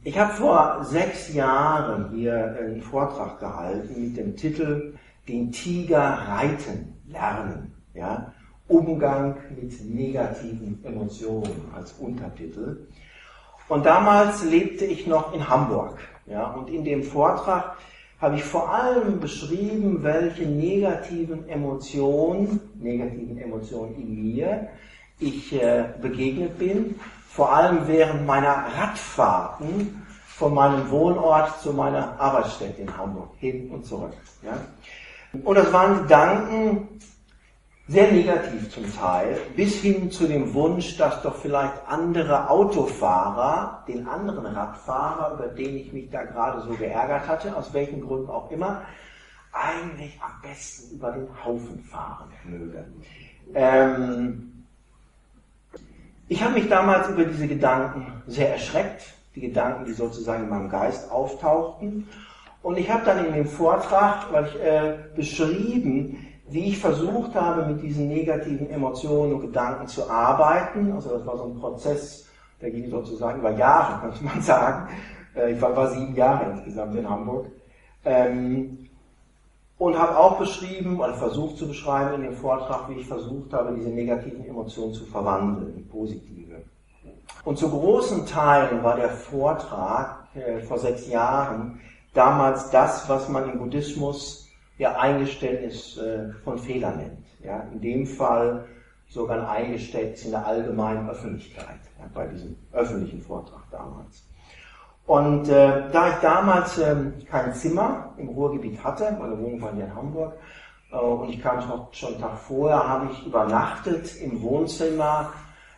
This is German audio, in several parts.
Ich habe vor 6 Jahren hier einen Vortrag gehalten mit dem Titel Den Tiger reiten lernen. Ja? Umgang mit negativen Emotionen als Untertitel. Und damals lebte ich noch in Hamburg. Ja? Und in dem Vortrag habe ich vor allem beschrieben, welche negativen Emotionen in mir ich begegnet bin, vor allem während meiner Radfahrten von meinem Wohnort zu meiner Arbeitsstätte in Hamburg, hin und zurück. Ja? Und das waren Gedanken, sehr negativ zum Teil, bis hin zu dem Wunsch, dass doch vielleicht andere Autofahrer, den anderen Radfahrer, über den ich mich da gerade so geärgert hatte, aus welchen Gründen auch immer, eigentlich am besten über den Haufen fahren möge. Ich habe mich damals über diese Gedanken sehr erschreckt, die Gedanken, die sozusagen in meinem Geist auftauchten. Und ich habe dann in dem Vortrag beschrieben, wie ich versucht habe, mit diesen negativen Emotionen und Gedanken zu arbeiten. Also das war so ein Prozess, der ging sozusagen über Jahre, könnte man sagen. Ich war 7 Jahre insgesamt in Hamburg. Und habe auch beschrieben, oder versucht zu beschreiben in dem Vortrag, wie ich versucht habe, diese negativen Emotionen zu verwandeln in positive. Und zu großen Teilen war der Vortrag vor 6 Jahren damals das, was man im Buddhismus ja Eingeständnis von Fehlern nennt. Ja, in dem Fall sogar ein Eingeständnis in der allgemeinen Öffentlichkeit, ja, bei diesem öffentlichen Vortrag damals. Und da ich damals kein Zimmer im Ruhrgebiet hatte, meine Wohnung war hier in Hamburg, und ich kam schon einen Tag vorher, habe ich übernachtet im Wohnzimmer,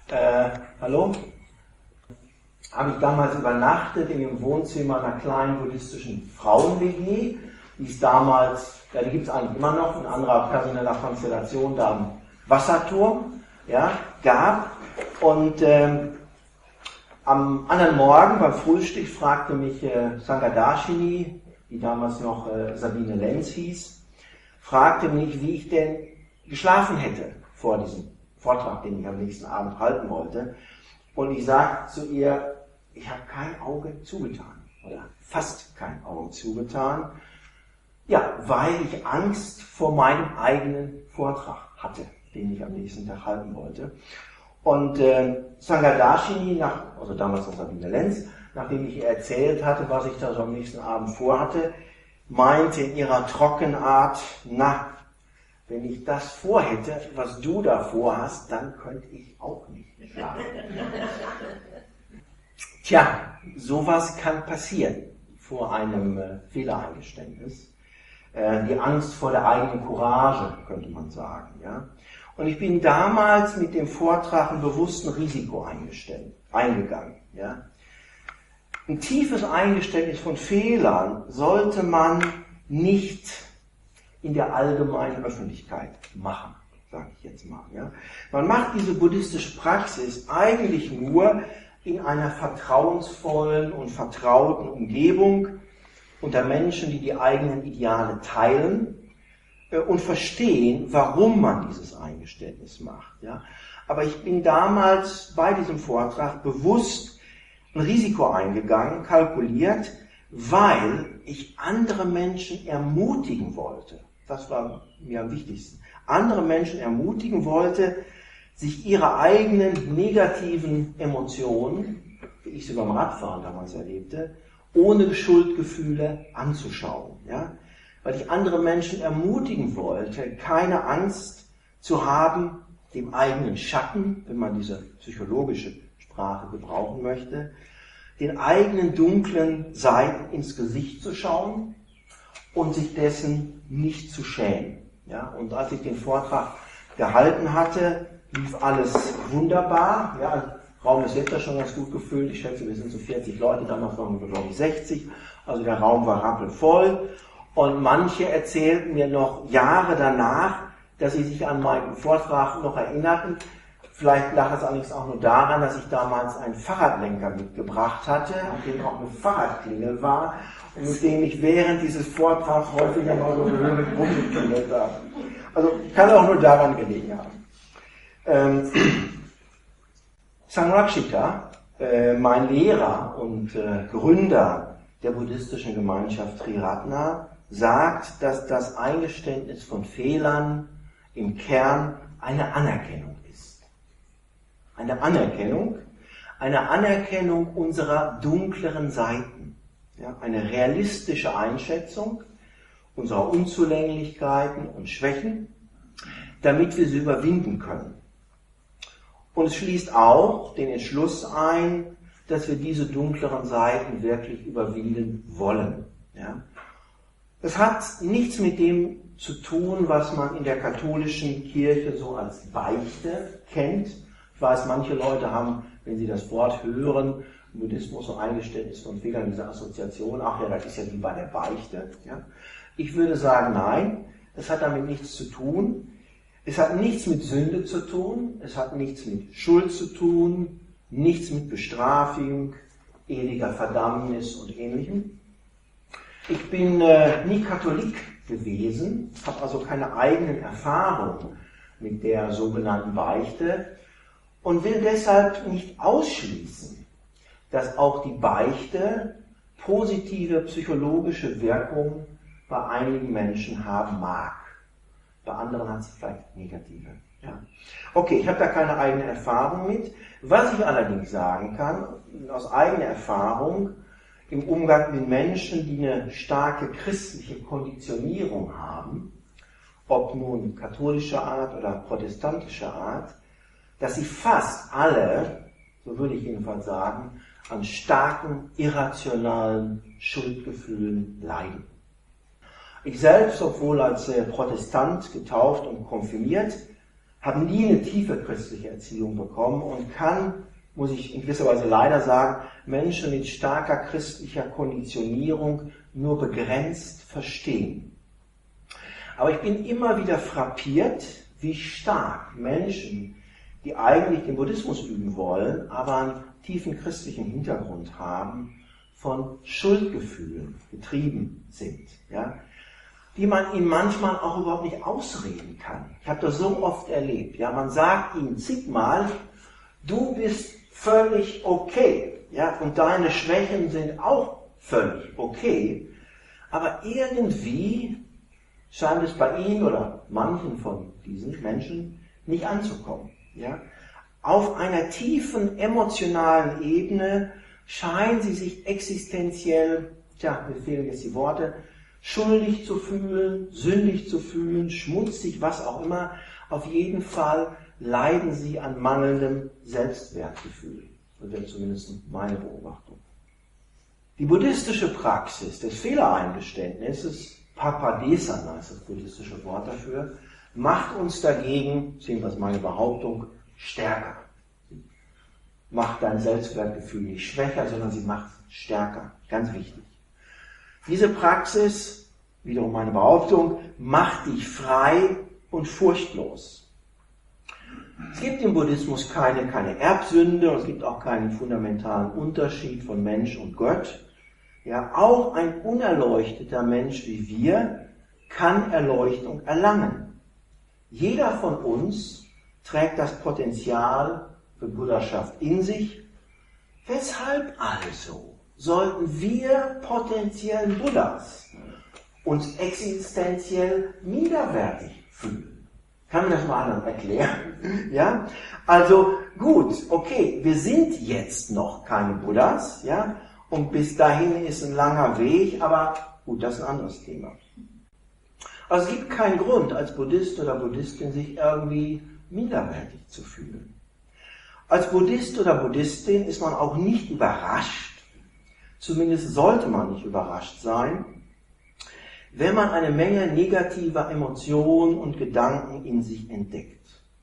habe ich damals übernachtet in dem Wohnzimmer einer kleinen buddhistischen Frauen-WG, die ist damals, ja, die gibt es eigentlich immer noch, in anderer personeller Konstellation, da am Wasserturm, ja, gab. Und am anderen Morgen beim Frühstück fragte mich Sangadarshini, die damals noch Sabine Lenz hieß, fragte mich, wie ich denn geschlafen hätte vor diesem Vortrag, den ich am nächsten Abend halten wollte. Und ich sagte zu ihr, ich habe kein Auge zugetan, oder fast kein Auge zugetan. Ja, weil ich Angst vor meinem eigenen Vortrag hatte, den ich am nächsten Tag halten wollte. Und Sangadarshini, also damals noch Sabine Lenz, nachdem ich ihr erzählt hatte, was ich da so am nächsten Abend vorhatte, meinte in ihrer Trockenart, na, wenn ich das vorhätte, was du da vorhast, dann könnte ich auch nicht schlafen. Tja, sowas kann passieren vor einem Fehlereingeständnis. Die Angst vor der eigenen Courage, könnte man sagen. Ja? Und ich bin damals mit dem Vortrag ein bewusstes Risiko eingegangen. Ja? Ein tiefes Eingeständnis von Fehlern sollte man nicht in der allgemeinen Öffentlichkeit machen, sage ich jetzt mal. Ja? Man macht diese buddhistische Praxis eigentlich nur in einer vertrauensvollen und vertrauten Umgebung, unter Menschen, die die eigenen Ideale teilen und verstehen, warum man dieses Eingeständnis macht. Ja? Aber ich bin damals bei diesem Vortrag bewusst ein Risiko eingegangen, kalkuliert, weil ich andere Menschen ermutigen wollte. Das war mir am wichtigsten. Andere Menschen ermutigen wollte, sich ihre eigenen negativen Emotionen, wie ich sie beim Radfahren damals erlebte, ohne Schuldgefühle anzuschauen. Ja? Weil ich andere Menschen ermutigen wollte, keine Angst zu haben, dem eigenen Schatten, wenn man diese psychologische Sprache gebrauchen möchte, den eigenen dunklen Seiten ins Gesicht zu schauen und sich dessen nicht zu schämen. Ja? Und als ich den Vortrag gehalten hatte, lief alles wunderbar. Ja? Der Raum ist jetzt ja schon ganz gut gefüllt. Ich schätze, wir sind so 40 Leute, damals waren wir, glaube ich, 60. Also der Raum war rappelvoll. Und manche erzählten mir noch Jahre danach, dass sie sich an meinen Vortrag noch erinnerten. Vielleicht lag es allerdings auch nur daran, dass ich damals einen Fahrradlenker mitgebracht hatte, auf dem auch eine Fahrradklingel war und mit dem ich während dieses Vortrags häufiger mal so rumgeklingelt habe. Also kann auch nur daran gelegen haben. Sangrakshita, Mein Lehrer und Gründer der buddhistischen Gemeinschaft Triratna sagt, dass das Eingeständnis von Fehlern im Kern eine Anerkennung ist. Eine Anerkennung unserer dunkleren Seiten. Ja, eine realistische Einschätzung unserer Unzulänglichkeiten und Schwächen, damit wir sie überwinden können. Und es schließt auch den Entschluss ein, dass wir diese dunkleren Seiten wirklich überwinden wollen. Ja. Es hat nichts mit dem zu tun, was man in der katholischen Kirche so als Beichte kennt. Ich weiß, manche Leute haben, wenn sie das Wort hören, Buddhismus und Eingeständnis von Fehlern, diese Assoziation, ach ja, das ist ja wie bei der Beichte. Ja. Ich würde sagen, nein, es hat damit nichts zu tun. Es hat nichts mit Sünde zu tun, es hat nichts mit Schuld zu tun, nichts mit Bestrafung, ewiger Verdammnis und Ähnlichem. Ich bin nie Katholik gewesen, habe also keine eigenen Erfahrungen mit der sogenannten Beichte und will deshalb nicht ausschließen, dass auch die Beichte positive psychologische Wirkung bei einigen Menschen haben mag. Bei anderen hat sie vielleicht negative. Ja. Okay, ich habe da keine eigene Erfahrung mit. Was ich allerdings sagen kann, aus eigener Erfahrung, im Umgang mit Menschen, die eine starke christliche Konditionierung haben, ob nun katholischer Art oder protestantischer Art, dass sie fast alle, so würde ich jedenfalls sagen, an starken, irrationalen Schuldgefühlen leiden. Ich selbst, obwohl als Protestant getauft und konfirmiert, habe nie eine tiefe christliche Erziehung bekommen und kann, muss ich in gewisser Weise leider sagen, Menschen mit starker christlicher Konditionierung nur begrenzt verstehen. Aber ich bin immer wieder frappiert, wie stark Menschen, die eigentlich den Buddhismus üben wollen, aber einen tiefen christlichen Hintergrund haben, von Schuldgefühlen getrieben sind. Ja? Die man ihnen manchmal auch überhaupt nicht ausreden kann. Ich habe das so oft erlebt. Ja, man sagt ihnen zigmal, du bist völlig okay, ja, und deine Schwächen sind auch völlig okay, aber irgendwie scheint es bei ihnen oder manchen von diesen Menschen nicht anzukommen. Ja. Auf einer tiefen emotionalen Ebene scheinen sie sich existenziell, mir fehlen jetzt die Worte, schuldig zu fühlen, sündig zu fühlen, schmutzig, was auch immer. Auf jeden Fall leiden sie an mangelndem Selbstwertgefühl. Das wäre zumindest meine Beobachtung. Die buddhistische Praxis des Fehlereingeständnisses, Papadesana ist das buddhistische Wort dafür, macht uns dagegen, jedenfalls meine Behauptung, stärker. Sie macht dein Selbstwertgefühl nicht schwächer, sondern sie macht es stärker. Ganz wichtig. Diese Praxis, wiederum meine Behauptung, macht dich frei und furchtlos. Es gibt im Buddhismus keine Erbsünde und es gibt auch keinen fundamentalen Unterschied von Mensch und Gott. Ja, auch ein unerleuchteter Mensch wie wir kann Erleuchtung erlangen. Jeder von uns trägt das Potenzial für Buddhaschaft in sich. Weshalb also sollten wir potenziellen Buddhas uns existenziell minderwertig fühlen? Kann man das mal anderen erklären? Ja? Also gut, okay, wir sind jetzt noch keine Buddhas, ja, und bis dahin ist ein langer Weg, aber gut, das ist ein anderes Thema. Also es gibt keinen Grund, als Buddhist oder Buddhistin sich irgendwie minderwertig zu fühlen. Als Buddhist oder Buddhistin ist man auch nicht überrascht, zumindest sollte man nicht überrascht sein, wenn man eine Menge negativer Emotionen und Gedanken in sich entdeckt.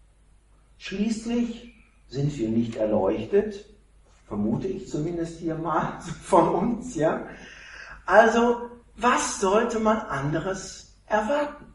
Schließlich sind wir nicht erleuchtet, vermute ich zumindest hier mal von uns, ja. Also, was sollte man anderes erwarten?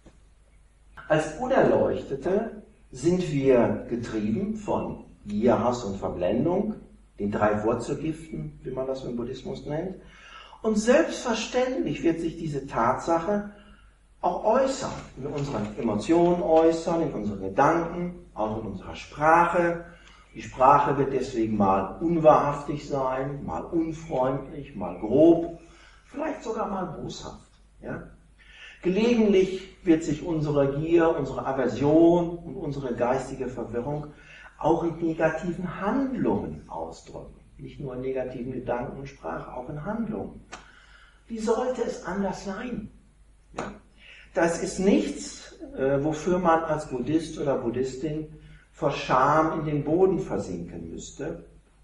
Als Unerleuchtete sind wir getrieben von Gier, Hass und Verblendung, den 3 Wurzelgiften, wie man das im Buddhismus nennt. Und selbstverständlich wird sich diese Tatsache auch äußern, in unseren Emotionen äußern, in unseren Gedanken, auch in unserer Sprache Die Sprache wird deswegen mal unwahrhaftig sein, mal unfreundlich, mal grob, vielleicht sogar mal boshaft. Ja? Gelegentlich wird sich unsere Gier, unsere Aversion und unsere geistige Verwirrung auch in negativen Handlungen ausdrücken. Nicht nur in negativen Gedanken und Sprache, auch in Handlungen. Wie sollte es anders sein? Ja? Das ist nichts, wofür man als Buddhist oder Buddhistin vor Scham in den Boden versinken müsste.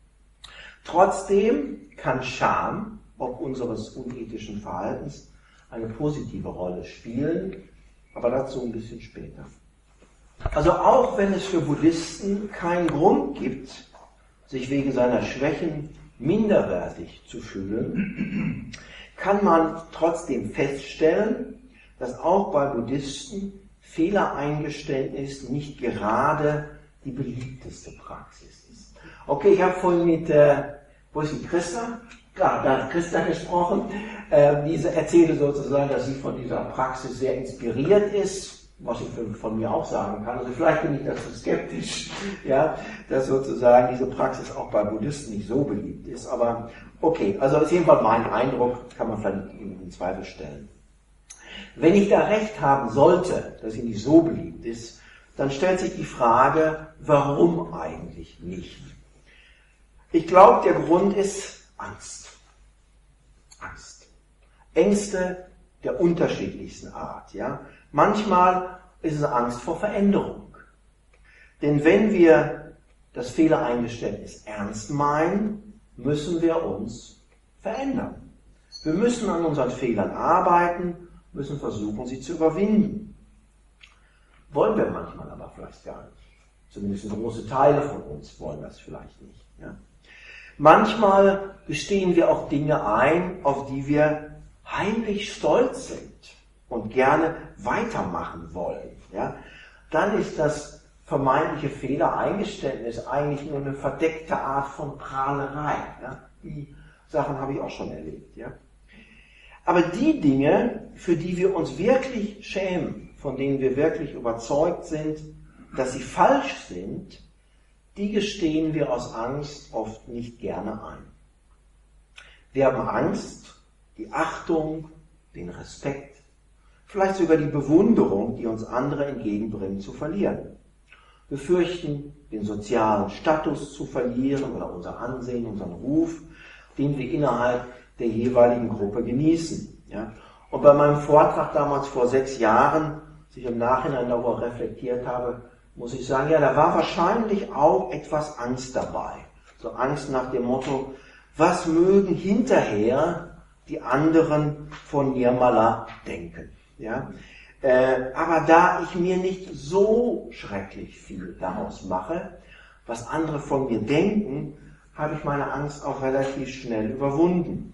Trotzdem kann Scham, ob unseres unethischen Verhaltens, eine positive Rolle spielen, aber dazu ein bisschen später. Also auch wenn es für Buddhisten keinen Grund gibt, sich wegen seiner Schwächen minderwertig zu fühlen, kann man trotzdem feststellen, dass auch bei Buddhisten Fehlereingeständnis nicht gerade die beliebteste Praxis ist. Okay, ich habe vorhin mit, wo ist die Christa? Klar, da hat Christa gesprochen. Diese erzählte sozusagen, dass sie von dieser Praxis sehr inspiriert ist, was ich von mir auch sagen kann. Also vielleicht bin ich dazu skeptisch, ja, dass sozusagen diese Praxis auch bei Buddhisten nicht so beliebt ist. Aber okay, also ist jedenfalls mein Eindruck, kann man vielleicht in Zweifel stellen. Wenn ich da recht haben sollte, dass sie nicht so beliebt ist, dann stellt sich die Frage, warum eigentlich nicht? Ich glaube, der Grund ist Angst. Angst. Ängste der unterschiedlichsten Art. Ja? Manchmal ist es Angst vor Veränderung. Denn wenn wir das Fehlereingeständnis ernst meinen, müssen wir uns verändern. Wir müssen an unseren Fehlern arbeiten, müssen versuchen, sie zu überwinden. Wollen wir manchmal aber vielleicht gar nicht. Zumindest große Teile von uns wollen das vielleicht nicht. Ja? Manchmal gestehen wir auch Dinge ein, auf die wir heimlich stolz sind und gerne weitermachen wollen. Ja? Dann ist das vermeintliche Fehlereingeständnis eigentlich nur eine verdeckte Art von Prahlerei. Ja? Die Sachen habe ich auch schon erlebt. Ja? Aber die Dinge, für die wir uns wirklich schämen, von denen wir wirklich überzeugt sind, dass sie falsch sind, die gestehen wir aus Angst oft nicht gerne ein. Wir haben Angst, die Achtung, den Respekt, vielleicht sogar die Bewunderung, die uns andere entgegenbringen, zu verlieren. Wir fürchten, den sozialen Status zu verlieren oder unser Ansehen, unseren Ruf, den wir innerhalb der jeweiligen Gruppe genießen. Ja? Und bei meinem Vortrag damals vor 6 Jahren, als ich im Nachhinein darüber reflektiert habe, muss ich sagen, ja, da war wahrscheinlich auch etwas Angst dabei. So Angst nach dem Motto, was mögen hinterher die anderen von Nirmala denken. Ja? Aber da ich mir nicht so schrecklich viel daraus mache, was andere von mir denken, habe ich meine Angst auch relativ schnell überwunden.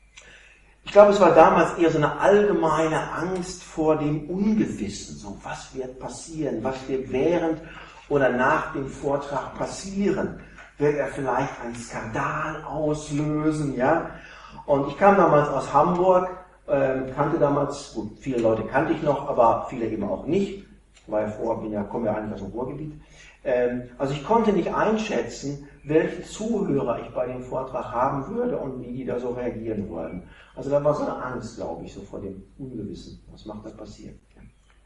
Ich glaube, es war damals eher so eine allgemeine Angst vor dem Ungewissen. So, was wird passieren? Was wird während oder nach dem Vortrag passieren? Wird er vielleicht einen Skandal auslösen? Ja? Und ich kam damals aus Hamburg, kannte damals, gut, viele Leute kannte ich noch, aber viele eben auch nicht, weil komme ja eigentlich aus dem Ruhrgebiet. Also ich konnte nicht einschätzen, welche Zuhörer ich bei dem Vortrag haben würde und wie die da so reagieren wollen. Also da war so eine Angst, glaube ich, so vor dem Ungewissen. Was macht da passieren? Ja.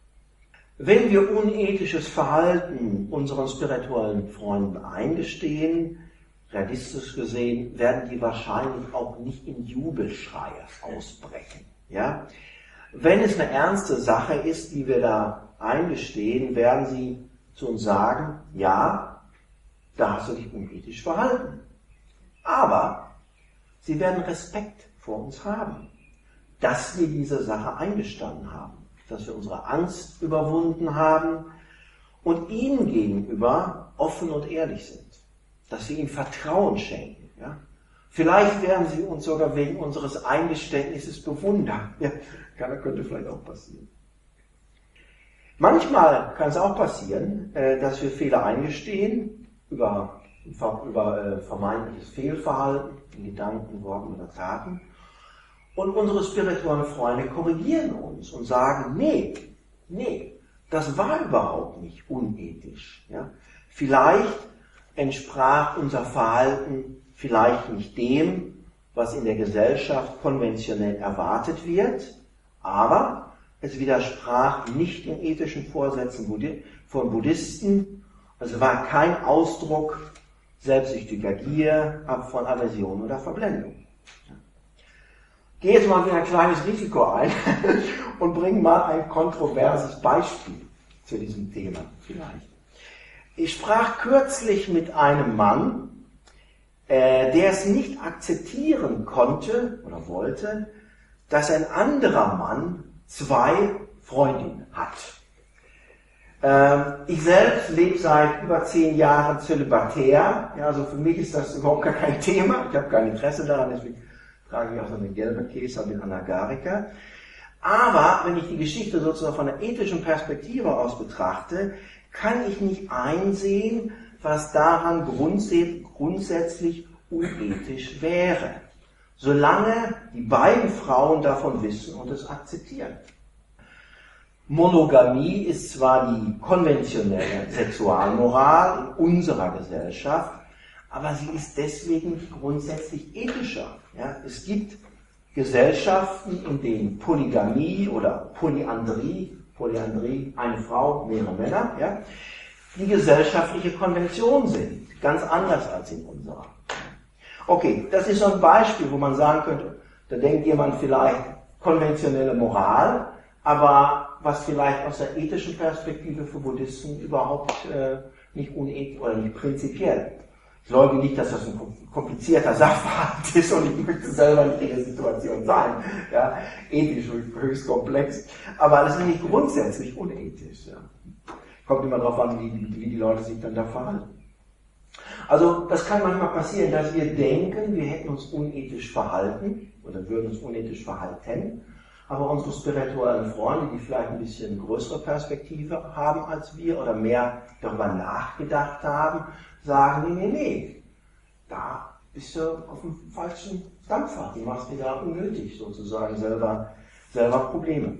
Wenn wir unethisches Verhalten unseren spirituellen Freunden eingestehen, realistisch gesehen, werden die wahrscheinlich auch nicht in Jubelschreie ausbrechen. Ja? Wenn es eine ernste Sache ist, die wir da eingestehen, werden sie zu uns sagen, ja, da hast du dich unethisch verhalten. Aber sie werden Respekt vor uns haben, dass wir diese Sache eingestanden haben, dass wir unsere Angst überwunden haben und ihnen gegenüber offen und ehrlich sind, dass wir ihnen Vertrauen schenken. Ja? Vielleicht werden sie uns sogar wegen unseres Eingeständnisses bewundern. Ja, könnte vielleicht auch passieren. Manchmal kann es auch passieren, dass wir Fehler eingestehen über vermeintliches Fehlverhalten in Gedanken, Worten oder Taten. Und unsere spirituellen Freunde korrigieren uns und sagen, nee, das war überhaupt nicht unethisch. Ja? Vielleicht entsprach unser Verhalten vielleicht nicht dem, was in der Gesellschaft konventionell erwartet wird, aber es widersprach nicht den ethischen Vorsätzen von Buddhisten. Es war kein Ausdruck selbstsüchtiger Gier, von Aversion oder Verblendung. Ich gehe jetzt mal wieder ein kleines Risiko ein und bringe mal ein kontroverses Beispiel zu diesem Thema vielleicht. Ich sprach kürzlich mit einem Mann, der es nicht akzeptieren konnte oder wollte, dass ein anderer Mann 2 Freundinnen hat. Ich selbst lebe seit über 10 Jahren zölibatär, ja, also für mich ist das überhaupt gar kein Thema, ich habe kein Interesse daran, deswegen trage ich auch so eine gelbe Käse mit Anagarika. Aber wenn ich die Geschichte sozusagen von einer ethischen Perspektive aus betrachte, kann ich nicht einsehen, was daran grundsätzlich unethisch wäre, solange die beiden Frauen davon wissen und es akzeptieren. Monogamie ist zwar die konventionelle Sexualmoral in unserer Gesellschaft, aber sie ist deswegen nicht grundsätzlich ethischer. Ja, es gibt Gesellschaften, in denen Polygamie oder Polyandrie, eine Frau, mehrere Männer, ja, die gesellschaftliche Konvention sind, ganz anders als in unserer. Okay, das ist so ein Beispiel, wo man sagen könnte, da denkt jemand vielleicht konventionelle Moral, aber was vielleicht aus der ethischen Perspektive für Buddhisten überhaupt nicht unethisch oder nicht prinzipiell. Ich leugne nicht, dass das ein komplizierter Sachverhalt ist und ich möchte selber nicht in der Situation sein. Ja, ethisch höchst komplex, aber das ist nicht grundsätzlich unethisch. Ja. Kommt immer darauf an, wie die Leute sich dann da verhalten. Also das kann manchmal passieren, dass wir denken, wir hätten uns unethisch verhalten oder würden uns unethisch verhalten, aber unsere spirituellen Freunde, die vielleicht ein bisschen größere Perspektive haben als wir oder mehr darüber nachgedacht haben, sagen, nee, da bist du auf dem falschen Dampfer, du machst dir da unnötig sozusagen selber Probleme.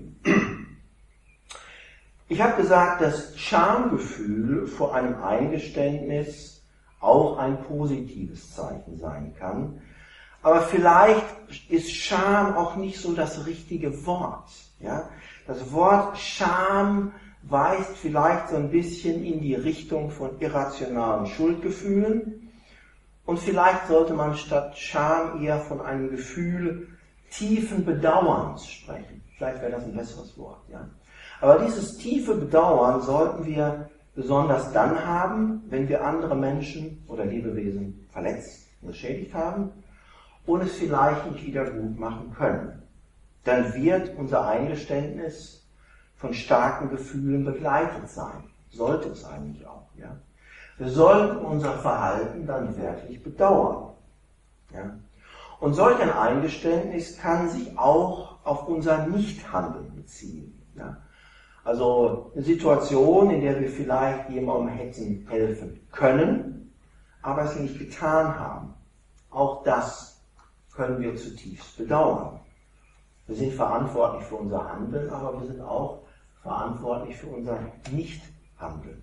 Ich habe gesagt, das Schamgefühl vor einem Eingeständnis auch ein positives Zeichen sein kann. Aber vielleicht ist Scham auch nicht so das richtige Wort. Ja? Das Wort Scham weist vielleicht so ein bisschen in die Richtung von irrationalen Schuldgefühlen. Und vielleicht sollte man statt Scham eher von einem Gefühl tiefen Bedauerns sprechen. Vielleicht wäre das ein besseres Wort. Ja? Aber dieses tiefe Bedauern sollten wir besonders dann haben, wenn wir andere Menschen oder Lebewesen verletzt und geschädigt haben und es vielleicht nicht wieder gut machen können. Dann wird unser Eingeständnis von starken Gefühlen begleitet sein. Sollte es eigentlich auch. Ja? Wir sollten unser Verhalten dann wirklich bedauern. Ja? Und solch ein Eingeständnis kann sich auch auf unser Nichthandeln beziehen. Ja? Also eine Situation, in der wir vielleicht jemandem hätten helfen können, aber es nicht getan haben. Auch das können wir zutiefst bedauern. Wir sind verantwortlich für unser Handeln, aber wir sind auch verantwortlich für unser Nichthandeln.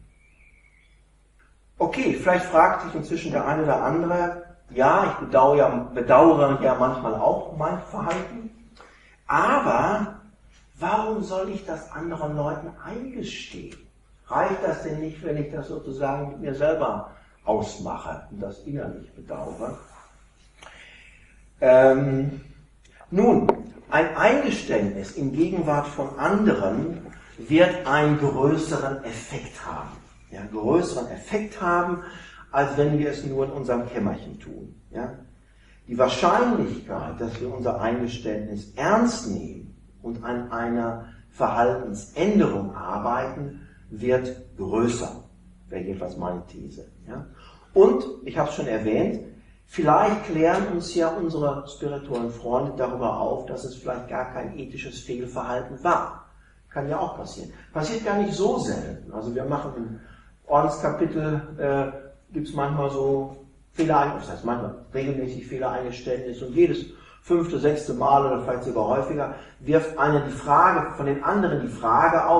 Okay, vielleicht fragt sich inzwischen der eine oder andere, ja, ich bedauere ja manchmal auch mein Verhalten, aber warum soll ich das anderen Leuten eingestehen? Reicht das denn nicht, wenn ich das sozusagen mit mir selber ausmache und das innerlich bedauere? Nun, ein Eingeständnis in Gegenwart von anderen wird einen größeren Effekt haben. Ja, größeren Effekt haben, als wenn wir es nur in unserem Kämmerchen tun. Ja? Die Wahrscheinlichkeit, dass wir unser Eingeständnis ernst nehmen und an einer Verhaltensänderung arbeiten, wird größer. Wäre jedenfalls meine These. Ja? Und, ich habe es schon erwähnt, vielleicht klären uns ja unsere spirituellen Freunde darüber auf, dass es vielleicht gar kein ethisches Fehlverhalten war. Kann ja auch passieren. Passiert gar nicht so selten. Also wir machen im Ordenskapitel, gibt es manchmal so Fehlereingeständnis, das heißt manchmal regelmäßig Fehlereingeständnis und jedes 5., 6. Mal oder vielleicht sogar häufiger wirft einer die Frage, von den anderen die Frage auf,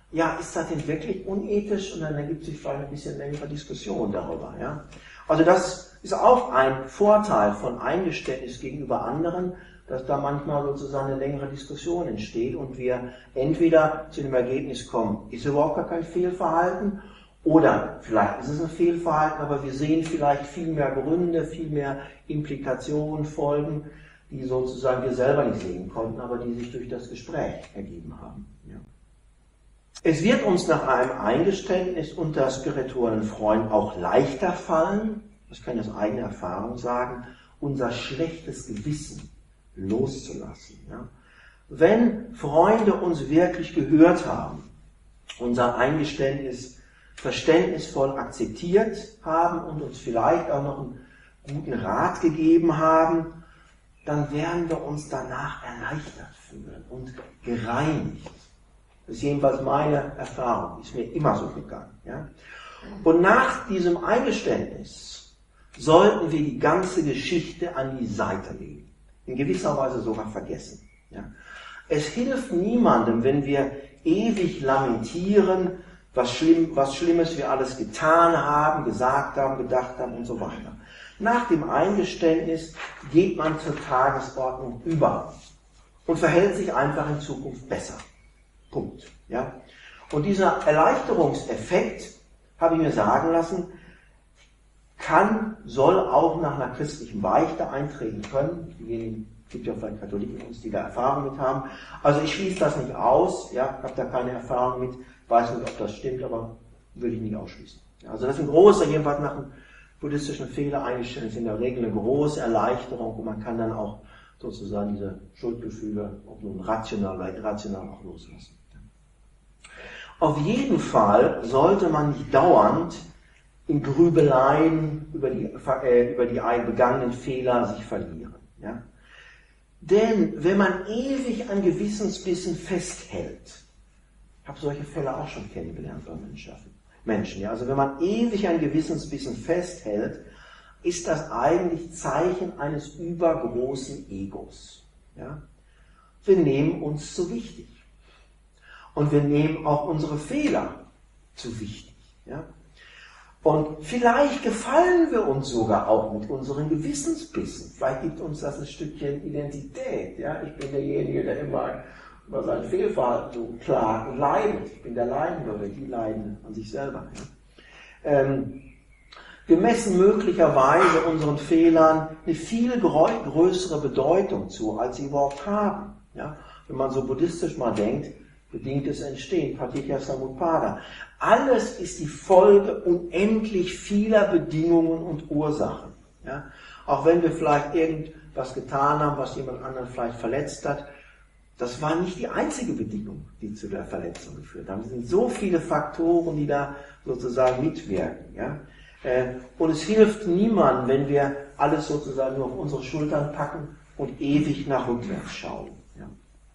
ja, ist das denn wirklich unethisch? Und dann ergibt sich vielleicht ein bisschen längere Diskussion darüber. Ja? Also das ist auch ein Vorteil von Eingeständnis gegenüber anderen, dass da manchmal sozusagen eine längere Diskussion entsteht und wir entweder zu dem Ergebnis kommen, ist überhaupt gar kein Fehlverhalten, oder vielleicht ist es ein Fehlverhalten, aber wir sehen vielleicht viel mehr Gründe, viel mehr Implikationen, Folgen, die sozusagen wir selber nicht sehen konnten, aber die sich durch das Gespräch ergeben haben. Ja. Es wird uns nach einem Eingeständnis unter spirituellen Freunden auch leichter fallen, das kann ich aus eigener Erfahrung sagen, unser schlechtes Gewissen loszulassen. Ja. Wenn Freunde uns wirklich gehört haben, unser Eingeständnis verständnisvoll akzeptiert haben und uns vielleicht auch noch einen guten Rat gegeben haben, dann werden wir uns danach erleichtert fühlen und gereinigt. Das ist jedenfalls meine Erfahrung, ist mir immer so gegangen. Ja? Und nach diesem Eingeständnis sollten wir die ganze Geschichte an die Seite legen. In gewisser Weise sogar vergessen. Ja? Es hilft niemandem, wenn wir ewig lamentieren, was Schlimmes wir alles getan haben, gesagt haben, gedacht haben und so weiter. Nach dem Eingeständnis geht man zur Tagesordnung über und verhält sich einfach in Zukunft besser. Punkt. Ja? Und dieser Erleichterungseffekt, habe ich mir sagen lassen, soll auch nach einer christlichen Beichte eintreten können. Es gibt ja vielleicht Katholiken uns, die da Erfahrung mit haben. Also ich schließe das nicht aus, ja, habe da keine Erfahrung mit, weiß nicht, ob das stimmt, aber würde ich nicht ausschließen. Ja, also das ist ein großer, jedenfalls nach einem buddhistischen Fehler eingestellt, ist in der Regel eine große Erleichterung und man kann dann auch sozusagen diese Schuldgefühle, ob nun rational oder irrational, auch loslassen. Auf jeden Fall sollte man nicht dauernd in Grübeleien über die begangenen Fehler sich verlieren. Ja? Denn wenn man ewig an Gewissensbissen festhält, ich habe solche Fälle auch schon kennengelernt bei Menschen. Ja? Also wenn man ewig an Gewissensbissen festhält, ist das eigentlich Zeichen eines übergroßen Egos. Ja? Wir nehmen uns zu wichtig. Und wir nehmen auch unsere Fehler zu wichtig. Ja? Und vielleicht gefallen wir uns sogar auch mit unseren Gewissensbissen. Vielleicht gibt uns das ein Stückchen Identität. Ja? Ich bin derjenige, der immer über sein Fehlverhalten so klagt und leidet. Ich bin der Leidende oder die leiden an sich selber. Ja? Wir messen möglicherweise unseren Fehlern eine viel größere Bedeutung zu, als sie überhaupt haben. Ja? Wenn man so buddhistisch mal denkt, bedingtes Entstehen, Paticca Samuppada. Alles ist die Folge unendlich vieler Bedingungen und Ursachen. Ja? Auch wenn wir vielleicht irgendwas getan haben, was jemand anderen vielleicht verletzt hat, das war nicht die einzige Bedingung, die zu der Verletzung geführt hat. Es sind so viele Faktoren, die da sozusagen mitwirken. Ja? Und es hilft niemandem, wenn wir alles sozusagen nur auf unsere Schultern packen und ewig nach rückwärts schauen. Ja?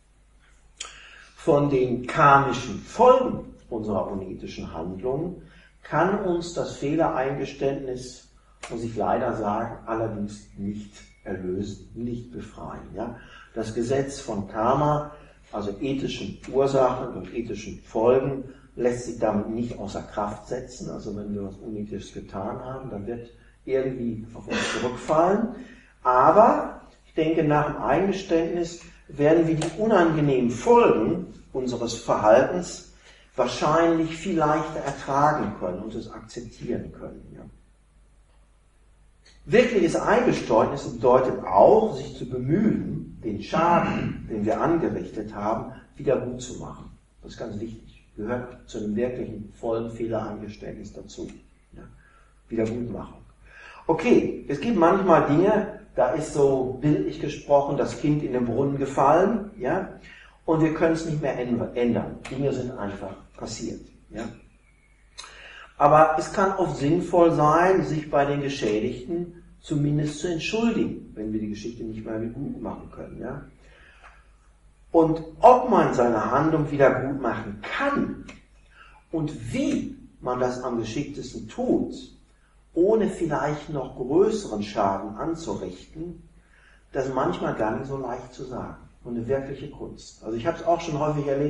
Von den karmischen Folgen unserer unethischen Handlungen kann uns das Fehlereingeständnis, muss ich leider sagen, allerdings nicht erlösen, nicht befreien. Ja? Das Gesetz von Karma, also ethischen Ursachen und ethischen Folgen, lässt sich damit nicht außer Kraft setzen. Also wenn wir was Unethisches getan haben, dann wird irgendwie auf uns zurückfallen. Aber ich denke, nach dem Eingeständnis werden wir die unangenehmen Folgen unseres Verhaltens wahrscheinlich viel leichter ertragen können und es akzeptieren können. Ja. Wirkliches Eingeständnis bedeutet auch, sich zu bemühen, den Schaden, den wir angerichtet haben, wieder gut zu machen. Das ist ganz wichtig. Gehört zu einem wirklichen vollen Fehlereingeständnis dazu. Ja. Wiedergutmachung. Okay, es gibt manchmal Dinge, da ist so bildlich gesprochen das Kind in den Brunnen gefallen, ja, und wir können es nicht mehr ändern. Dinge sind einfach passiert. Ja. Aber es kann oft sinnvoll sein, sich bei den Geschädigten zumindest zu entschuldigen, wenn wir die Geschichte nicht mehr gut machen können. Ja. Und ob man seine Handlung wieder gut machen kann und wie man das am geschicktesten tut, ohne vielleicht noch größeren Schaden anzurichten, das ist manchmal gar nicht so leicht zu sagen. Und eine wirkliche Kunst. Also ich habe es auch schon häufig erlebt,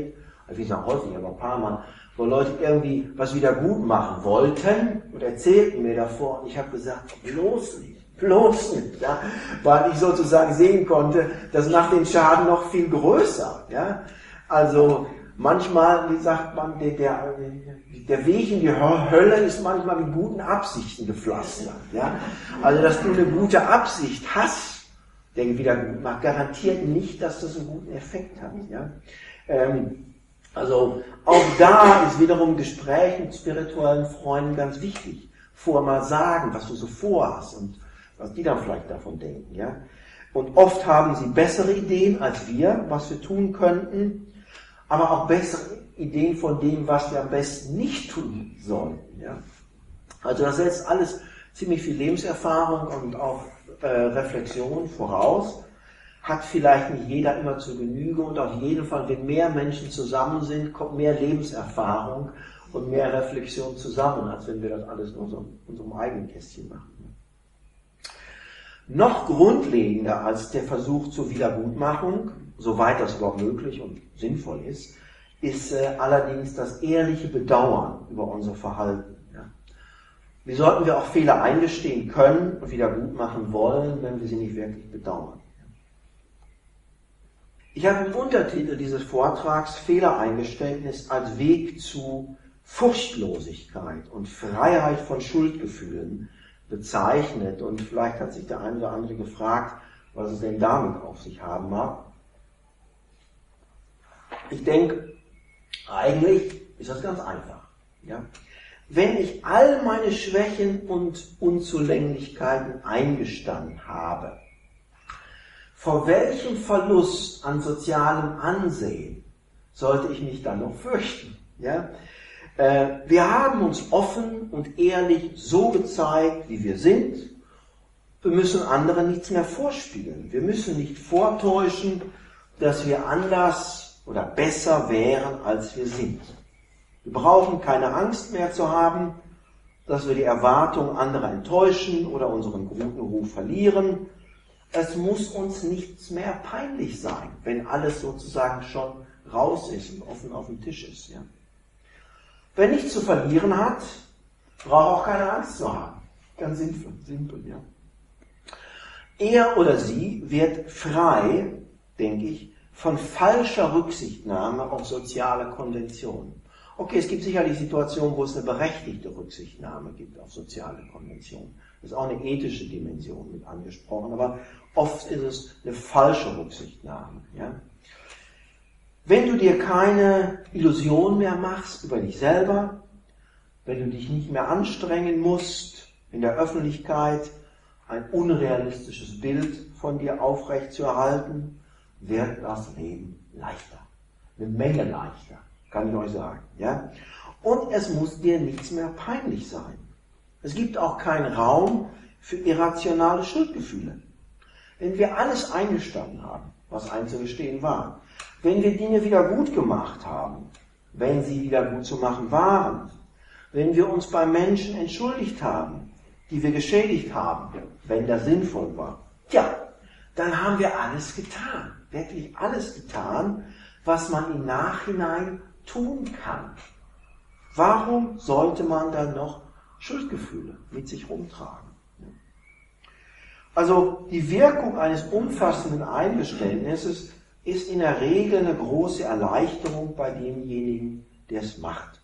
wie gesagt häufig, aber ein paar Mal, wo Leute irgendwie was wieder gut machen wollten und erzählten mir davor und ich habe gesagt, bloß nicht, ja, weil ich sozusagen sehen konnte, das macht den Schaden noch viel größer, ja. Also manchmal, wie sagt man, der Weg in die Hölle ist manchmal mit guten Absichten gepflastert, ja. Also dass du eine gute Absicht hast, der Wiedergut macht, garantiert nicht, dass das einen guten Effekt hat, ja. Also auch da ist wiederum Gespräch mit spirituellen Freunden ganz wichtig. Vorher mal sagen, was du so vorhast und was die dann vielleicht davon denken. Ja? Und oft haben sie bessere Ideen als wir, was wir tun könnten, aber auch bessere Ideen von dem, was wir am besten nicht tun sollten. Ja? Also das setzt alles ziemlich viel Lebenserfahrung und auch Reflexion voraus. Hat vielleicht nicht jeder immer zur Genüge und auf jeden Fall, wenn mehr Menschen zusammen sind, kommt mehr Lebenserfahrung und mehr Reflexion zusammen, als wenn wir das alles nur so in unserem eigenen Kästchen machen. Noch grundlegender als der Versuch zur Wiedergutmachung, soweit das überhaupt möglich und sinnvoll ist allerdings das ehrliche Bedauern über unser Verhalten. Ja. Wie sollten wir auch Fehler eingestehen können und wiedergutmachen wollen, wenn wir sie nicht wirklich bedauern? Ich habe im Untertitel dieses Vortrags Fehlereingeständnis als Weg zu Furchtlosigkeit und Freiheit von Schuldgefühlen bezeichnet. Und vielleicht hat sich der eine oder andere gefragt, was es denn damit auf sich haben mag. Ich denke, eigentlich ist das ganz einfach. Ja? Wenn ich all meine Schwächen und Unzulänglichkeiten eingestanden habe, vor welchem Verlust an sozialem Ansehen sollte ich mich dann noch fürchten? Ja? Wir haben uns offen und ehrlich so gezeigt, wie wir sind. Wir müssen anderen nichts mehr vorspiegeln. Wir müssen nicht vortäuschen, dass wir anders oder besser wären, als wir sind. Wir brauchen keine Angst mehr zu haben, dass wir die Erwartungen anderer enttäuschen oder unseren guten Ruf verlieren. Es muss uns nichts mehr peinlich sein, wenn alles sozusagen schon raus ist und offen auf dem Tisch ist. Ja? Wer nichts zu verlieren hat, braucht auch keine Angst zu haben. Ganz simpel, ja. Er oder sie wird frei, denke ich, von falscher Rücksichtnahme auf soziale Konventionen. Okay, es gibt sicherlich Situationen, wo es eine berechtigte Rücksichtnahme gibt auf soziale Konventionen. Das ist auch eine ethische Dimension mit angesprochen, aber oft ist es eine falsche Rücksichtnahme. Ja? Wenn du dir keine Illusion mehr machst über dich selber, wenn du dich nicht mehr anstrengen musst, in der Öffentlichkeit ein unrealistisches Bild von dir aufrechtzuerhalten, wird das Leben leichter. Eine Menge leichter, kann ich euch sagen. Ja? Und es muss dir nichts mehr peinlich sein. Es gibt auch keinen Raum für irrationale Schuldgefühle. Wenn wir alles eingestanden haben, was einzugestehen war, wenn wir Dinge wieder gut gemacht haben, wenn sie wieder gut zu machen waren, wenn wir uns bei Menschen entschuldigt haben, die wir geschädigt haben, wenn das sinnvoll war, dann haben wir alles getan, wirklich alles getan, was man im Nachhinein tun kann. Warum sollte man dann noch Schuldgefühle mit sich rumtragen? Also die Wirkung eines umfassenden Eingeständnisses ist in der Regel eine große Erleichterung bei demjenigen, der es macht.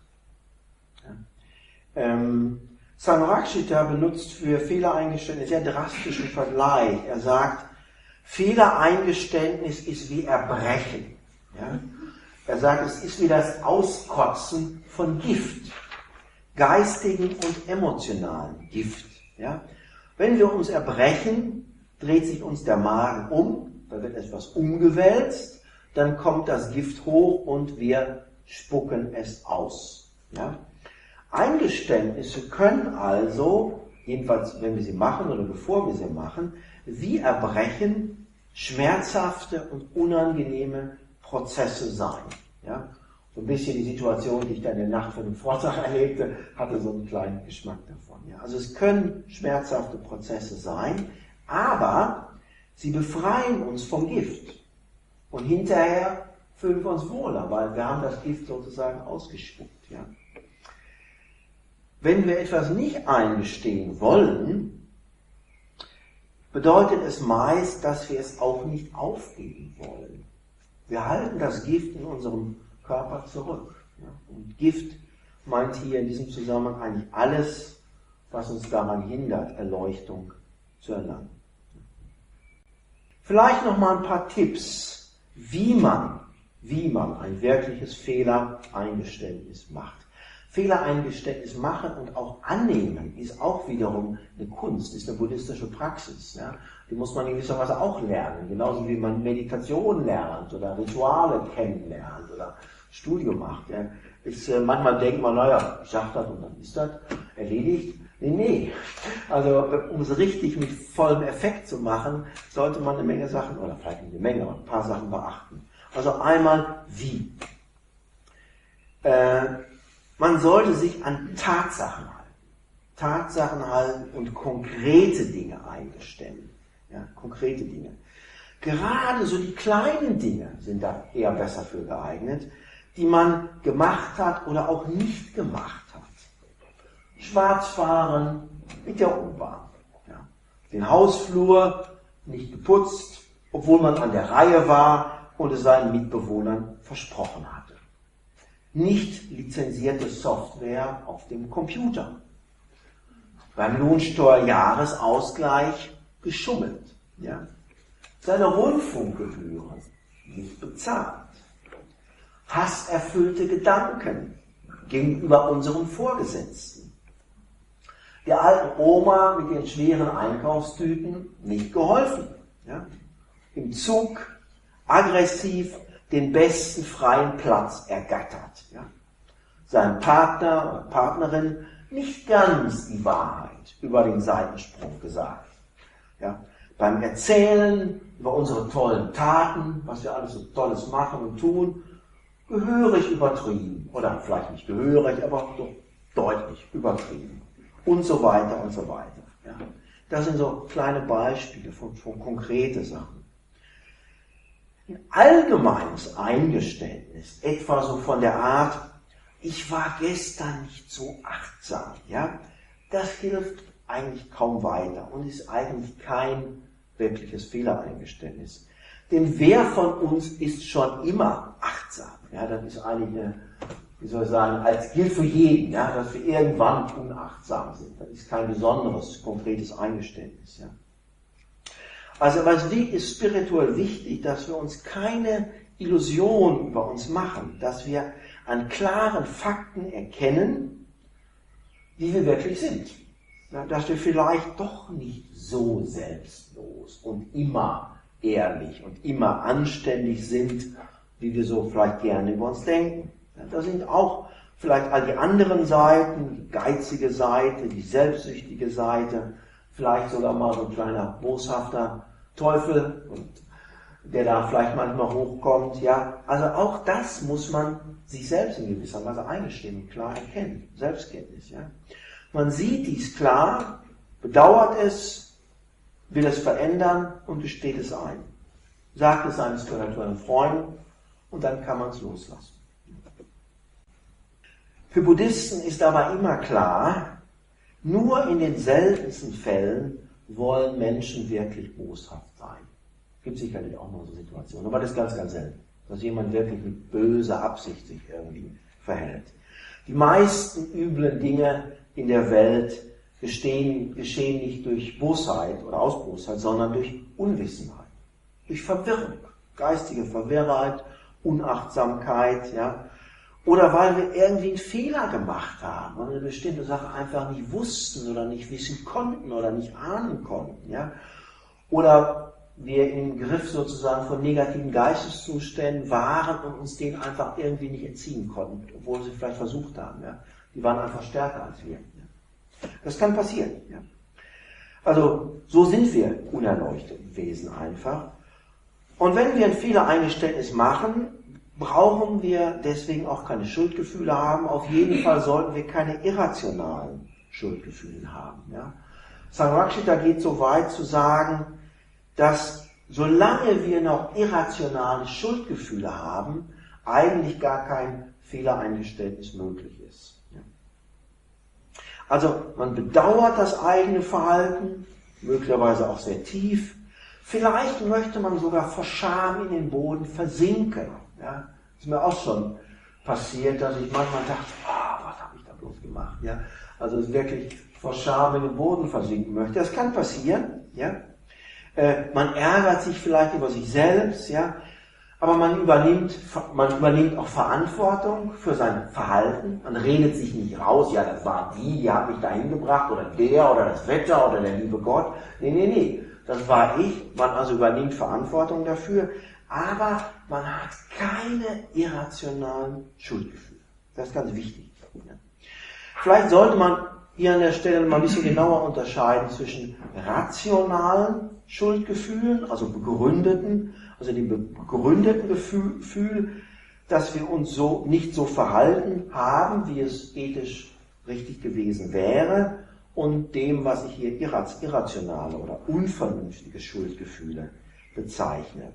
Samrakshita benutzt für Fehlereingeständnis einen sehr drastischen Vergleich. Er sagt, Fehlereingeständnis ist wie Erbrechen. Ja? Er sagt, es ist wie das Auskotzen von Gift, geistigen und emotionalen Gift. Ja? Wenn wir uns erbrechen, dreht sich uns der Magen um, da wird etwas umgewälzt, dann kommt das Gift hoch und wir spucken es aus. Ja? Eingeständnisse können also, jedenfalls wenn wir sie machen oder bevor wir sie machen, wie Erbrechen schmerzhafte und unangenehme Prozesse sein. Ja? So ein bisschen die Situation, die ich da in der Nacht vor dem Vortrag erlebte, hatte so einen kleinen Geschmack davon. Ja? Also es können schmerzhafte Prozesse sein, aber sie befreien uns vom Gift. Und hinterher fühlen wir uns wohler, weil wir haben das Gift sozusagen ausgespuckt. Ja. Wenn wir etwas nicht eingestehen wollen, bedeutet es meist, dass wir es auch nicht aufgeben wollen. Wir halten das Gift in unserem Körper zurück. Ja. Und Gift meint hier in diesem Zusammenhang eigentlich alles, was uns daran hindert, Erleuchtung zu erlangen. Vielleicht noch mal ein paar Tipps, wie man ein wirkliches Fehlereingeständnis macht. Fehlereingeständnis machen und auch annehmen ist auch wiederum eine Kunst, ist eine buddhistische Praxis. Ja? Die muss man in gewisser Weise auch lernen, genauso wie man Meditation lernt oder Rituale kennenlernt oder Studium macht. Ja? Manchmal denkt man, naja, ich sag das und dann ist das erledigt. Nee. Also um es richtig mit vollem Effekt zu machen, sollte man eine Menge Sachen, oder vielleicht nicht eine Menge, aber ein paar Sachen beachten. Also einmal wie. Man sollte sich an Tatsachen halten und konkrete Dinge eingestehen. Ja, konkrete Dinge. Gerade so die kleinen Dinge sind da eher besser für geeignet, die man gemacht hat oder auch nicht gemacht hat. Schwarzfahren mit der U-Bahn. Ja. Den Hausflur nicht geputzt, obwohl man an der Reihe war und es seinen Mitbewohnern versprochen hatte. Nicht lizenzierte Software auf dem Computer. Beim Lohnsteuerjahresausgleich geschummelt. Ja. Seine Rundfunkgebühren nicht bezahlt. Hasserfüllte Gedanken gegenüber unseren Vorgesetzten. Der alten Oma mit ihren schweren Einkaufstüten nicht geholfen. Ja. Im Zug aggressiv den besten freien Platz ergattert. Ja. Seinem Partner oder Partnerin nicht ganz die Wahrheit über den Seitensprung gesagt. Ja. Beim Erzählen über unsere tollen Taten, was wir alles so Tolles machen und tun, gehörig übertrieben. Oder vielleicht nicht gehörig, aber doch deutlich übertrieben. Und so weiter und so weiter. Ja. Das sind so kleine Beispiele von konkreten Sachen. Ein allgemeines Eingeständnis, etwa so von der Art, ich war gestern nicht so achtsam, ja, das hilft eigentlich kaum weiter und ist eigentlich kein wirkliches Fehlereingeständnis. Denn wer von uns ist schon immer achtsam? Ja, das ist eigentlich eine, wie soll ich sagen, als gilt für jeden, ja, dass wir irgendwann unachtsam sind. Das ist kein besonderes, konkretes Eingeständnis. Ja. Also was ist spirituell wichtig, dass wir uns keine Illusion über uns machen, dass wir an klaren Fakten erkennen, wie wir wirklich sind. Ja, dass wir vielleicht doch nicht so selbstlos und immer ehrlich und immer anständig sind, wie wir so vielleicht gerne über uns denken. Ja, da sind auch vielleicht all die anderen Seiten, die geizige Seite, die selbstsüchtige Seite, vielleicht sogar mal so ein kleiner boshafter Teufel, und der da vielleicht manchmal hochkommt. Ja, also auch das muss man sich selbst in gewisser Weise eingestehen und klar erkennen. Selbstkenntnis. Ja. Man sieht dies klar, bedauert es, will es verändern und gesteht es ein. Sagt es seinen spirituellen Freunden und dann kann man es loslassen. Für Buddhisten ist aber immer klar, nur in den seltensten Fällen wollen Menschen wirklich boshaft sein. Es gibt sicherlich auch noch so Situationen, aber das ist ganz, ganz selten, dass jemand wirklich mit böser Absicht sich irgendwie verhält. Die meisten üblen Dinge in der Welt geschehen nicht durch Bosheit oder aus Bosheit, sondern durch Unwissenheit, durch Verwirrung, geistige Verwirrtheit, Unachtsamkeit, ja, oder weil wir irgendwie einen Fehler gemacht haben und eine bestimmte Sache einfach nicht wussten oder nicht wissen konnten oder nicht ahnen konnten, ja, oder wir im Griff sozusagen von negativen Geisteszuständen waren und uns denen einfach irgendwie nicht entziehen konnten, obwohl sie vielleicht versucht haben, ja. Die waren einfach stärker als wir. Ja. Das kann passieren. Ja. Also so sind wir unerleuchtete Wesen einfach. Und wenn wir ein Fehlereingeständnis machen, brauchen wir deswegen auch keine Schuldgefühle haben. Auf jeden Fall sollten wir keine irrationalen Schuldgefühle haben. Ja. Sangharakshita geht so weit zu sagen, dass solange wir noch irrationale Schuldgefühle haben, eigentlich gar kein Fehlereingeständnis möglich ist. Also man bedauert das eigene Verhalten, möglicherweise auch sehr tief. Vielleicht möchte man sogar vor Scham in den Boden versinken. Ja, ist mir auch schon passiert, dass ich manchmal dachte, was habe ich da bloß gemacht? Ja, also wirklich vor Scham in den Boden versinken möchte. Das kann passieren. Ja. Man ärgert sich vielleicht über sich selbst, ja, aber man übernimmt auch Verantwortung für sein Verhalten. Man redet sich nicht raus, ja, das war die hat mich dahin gebracht, oder der, oder das Wetter, oder der liebe Gott. Nee, das war ich. Man also übernimmt Verantwortung dafür, aber man hat keine irrationalen Schuldgefühle. Das ist ganz wichtig. Ja. Vielleicht sollte man hier an der Stelle mal ein bisschen genauer unterscheiden zwischen rationalen Schuldgefühlen, also begründeten, also dem begründeten Gefühl, dass wir uns so nicht so verhalten haben, wie es ethisch richtig gewesen wäre, und dem, was ich hier irrationale oder unvernünftige Schuldgefühle bezeichne.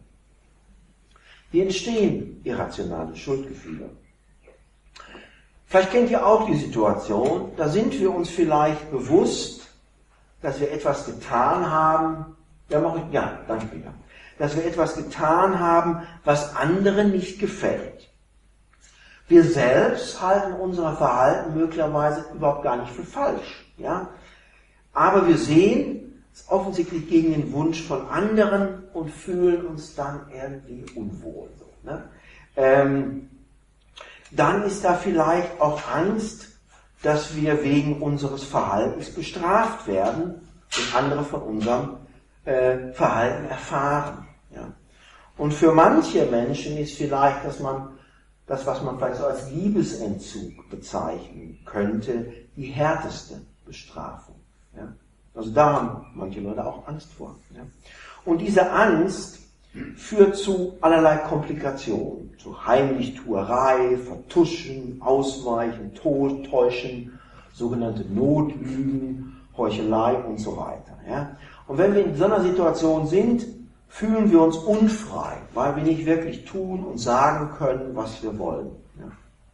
Wie entstehen irrationale Schuldgefühle? Vielleicht kennt ihr auch die Situation, da sind wir uns vielleicht bewusst, dass wir etwas getan haben, danke wieder, dass wir etwas getan haben, was anderen nicht gefällt. Wir selbst halten unser Verhalten möglicherweise überhaupt gar nicht für falsch, ja? Aber wir sehen es offensichtlich gegen den Wunsch von anderen und fühlen uns dann irgendwie unwohl. So, ne? Dann ist da vielleicht auch Angst, dass wir wegen unseres Verhaltens bestraft werden und andere von unserem Verhalten erfahren. Ja. Und für manche Menschen ist vielleicht, das, was man vielleicht so als Liebesentzug bezeichnen könnte, die härteste Bestrafung. Ja. Also da haben manche Leute auch Angst vor. Ja. Und diese Angst führt zu allerlei Komplikationen, zu Heimlichtuerei, Vertuschen, Ausweichen, Täuschen, sogenannte Notlügen, Heuchelei und so weiter. Ja. Und wenn wir in so einer Situation sind, fühlen wir uns unfrei, weil wir nicht wirklich tun und sagen können, was wir wollen. Ja.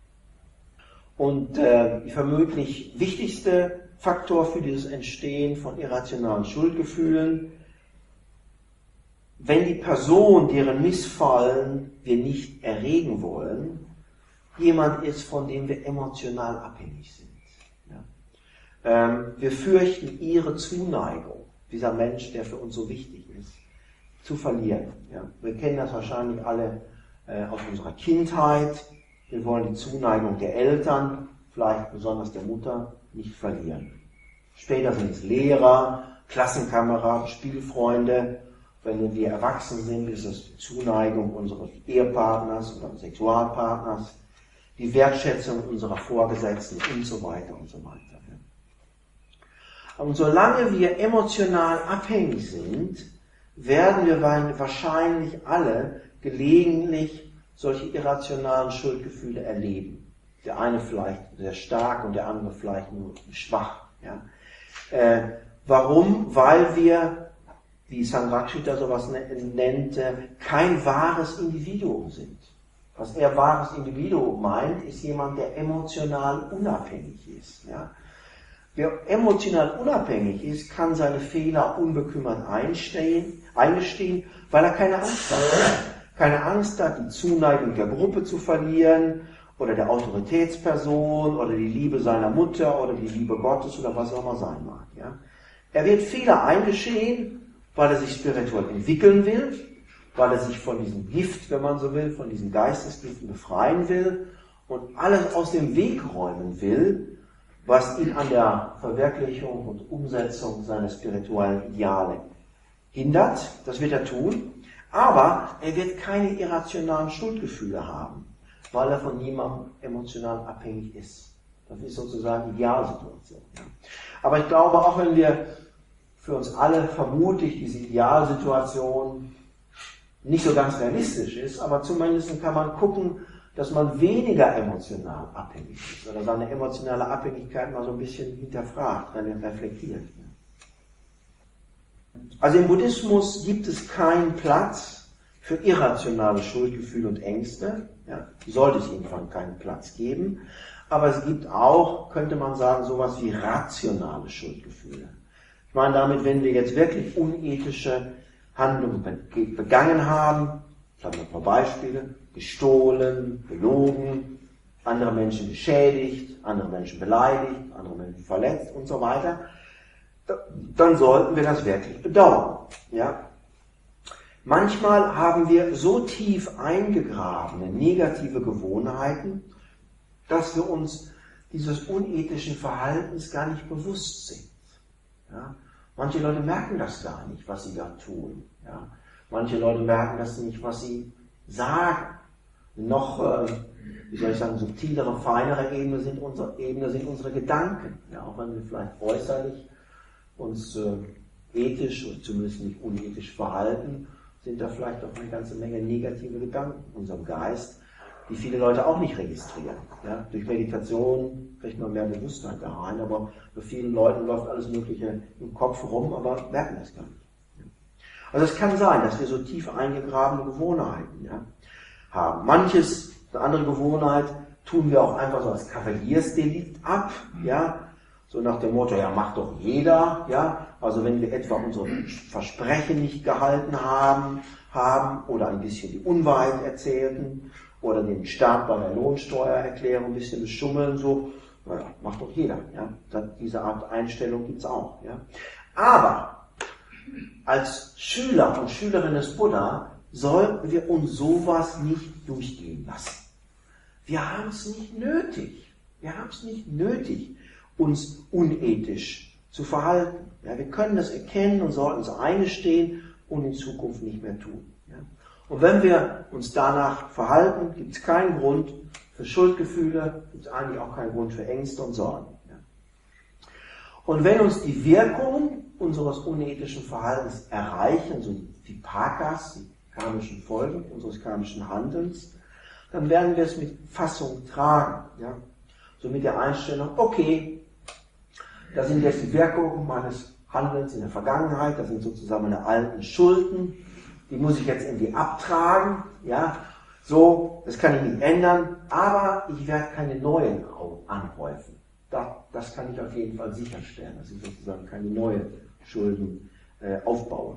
Und der vermutlich wichtigste Faktor für dieses Entstehen von irrationalen Schuldgefühlen: Wenn die Person, deren Missfallen wir nicht erregen wollen, jemand ist, von dem wir emotional abhängig sind. Ja. Wir fürchten ihre Zuneigung, dieser Mensch, der für uns so wichtig ist, zu verlieren. Ja. Wir kennen das wahrscheinlich alle aus unserer Kindheit. Wir wollen die Zuneigung der Eltern, vielleicht besonders der Mutter, nicht verlieren. Später sind es Lehrer, Klassenkameraden, Spielfreunde. Wenn wir erwachsen sind, ist es die Zuneigung unseres Ehepartners oder Sexualpartners, die Wertschätzung unserer Vorgesetzten und so weiter und so weiter. Und solange wir emotional abhängig sind, werden wir wahrscheinlich alle gelegentlich solche irrationalen Schuldgefühle erleben. Der eine vielleicht sehr stark und der andere vielleicht nur schwach. Ja. Warum? Weil wir, wie Sangrakshita sowas nennt, kein wahres Individuum sind. Was er wahres Individuum meint, ist jemand, der emotional unabhängig ist. Ja. Wer emotional unabhängig ist, kann seine Fehler unbekümmert eingestehen, weil er keine Angst hat. Keine Angst hat, die Zuneigung der Gruppe zu verlieren oder der Autoritätsperson oder die Liebe seiner Mutter oder die Liebe Gottes oder was auch immer sein mag. Ja. Er wird Fehler eingestehen, weil er sich spirituell entwickeln will, weil er sich von diesem Gift, wenn man so will, von diesen Geistesgiften befreien will und alles aus dem Weg räumen will, was ihn an der Verwirklichung und Umsetzung seiner spirituellen Ideale hindert. Das wird er tun, aber er wird keine irrationalen Schuldgefühle haben, weil er von niemandem emotional abhängig ist. Das ist sozusagen die Idealsituation. Ja. Aber ich glaube, auch wenn wir für uns alle vermutlich diese Idealsituation nicht so ganz realistisch ist, aber zumindest kann man gucken, dass man weniger emotional abhängig ist oder seine emotionale Abhängigkeit mal so ein bisschen hinterfragt, reflektiert. Also im Buddhismus gibt es keinen Platz für irrationale Schuldgefühle und Ängste. Ja, sollte es jedenfalls keinen Platz geben. Aber es gibt auch, könnte man sagen, sowas wie rationale Schuldgefühle. Ich meine damit, wenn wir jetzt wirklich unethische Handlungen begangen haben, ich habe noch ein paar Beispiele, gestohlen, belogen, andere Menschen geschädigt, andere Menschen beleidigt, andere Menschen verletzt und so weiter, dann sollten wir das wirklich bedauern. Ja? Manchmal haben wir so tief eingegrabene negative Gewohnheiten, dass wir uns dieses unethischen Verhaltens gar nicht bewusst sind. Ja? Manche Leute merken das gar nicht, was sie da tun. Ja? Manche Leute merken das nicht, was sie sagen. Noch, wie soll ich sagen, subtilere, feinere Ebene sind unsere Gedanken. Ja? Auch wenn wir vielleicht äußerlich uns ethisch oder zumindest nicht unethisch verhalten, sind da vielleicht auch eine ganze Menge negative Gedanken in unserem Geist, die viele Leute auch nicht registrieren. Ja? Durch Meditation kriegt man mehr Bewusstheit da rein, aber bei vielen Leuten läuft alles Mögliche im Kopf rum, aber merken das gar nicht. Also es kann sein, dass wir so tief eingegrabene Gewohnheiten haben. Manches, eine andere Gewohnheit, tun wir auch einfach so als Kavaliersdelikt ab, ja, so nach dem Motto, ja, macht doch jeder, ja, also wenn wir etwa unsere Versprechen nicht gehalten haben oder ein bisschen die Unwahrheit erzählten oder den Staat bei der Lohnsteuererklärung ein bisschen beschummeln, so, naja, macht doch jeder, ja, diese Art Einstellung gibt's auch, ja. Aber als Schüler und Schülerin des Buddha sollten wir uns sowas nicht durchgehen lassen. Wir haben es nicht nötig. Wir haben es nicht nötig, uns unethisch zu verhalten. Ja, wir können das erkennen und sollten es eingestehen und in Zukunft nicht mehr tun. Ja. Und wenn wir uns danach verhalten, gibt es keinen Grund für Schuldgefühle, gibt es eigentlich auch keinen Grund für Ängste und Sorgen. Ja. Und wenn uns die Wirkungen unseres unethischen Verhaltens erreichen, so die Vipakas, die karmischen Folgen unseres karmischen Handelns, dann werden wir es mit Fassung tragen. Ja? So mit der Einstellung, okay, das sind jetzt die Wirkungen meines Handelns in der Vergangenheit, das sind sozusagen meine alten Schulden, die muss ich jetzt irgendwie abtragen, ja, so, das kann ich nicht ändern, aber ich werde keine neuen anhäufen. Das kann ich auf jeden Fall sicherstellen, dass ich sozusagen keine neuen Schulden aufbaue.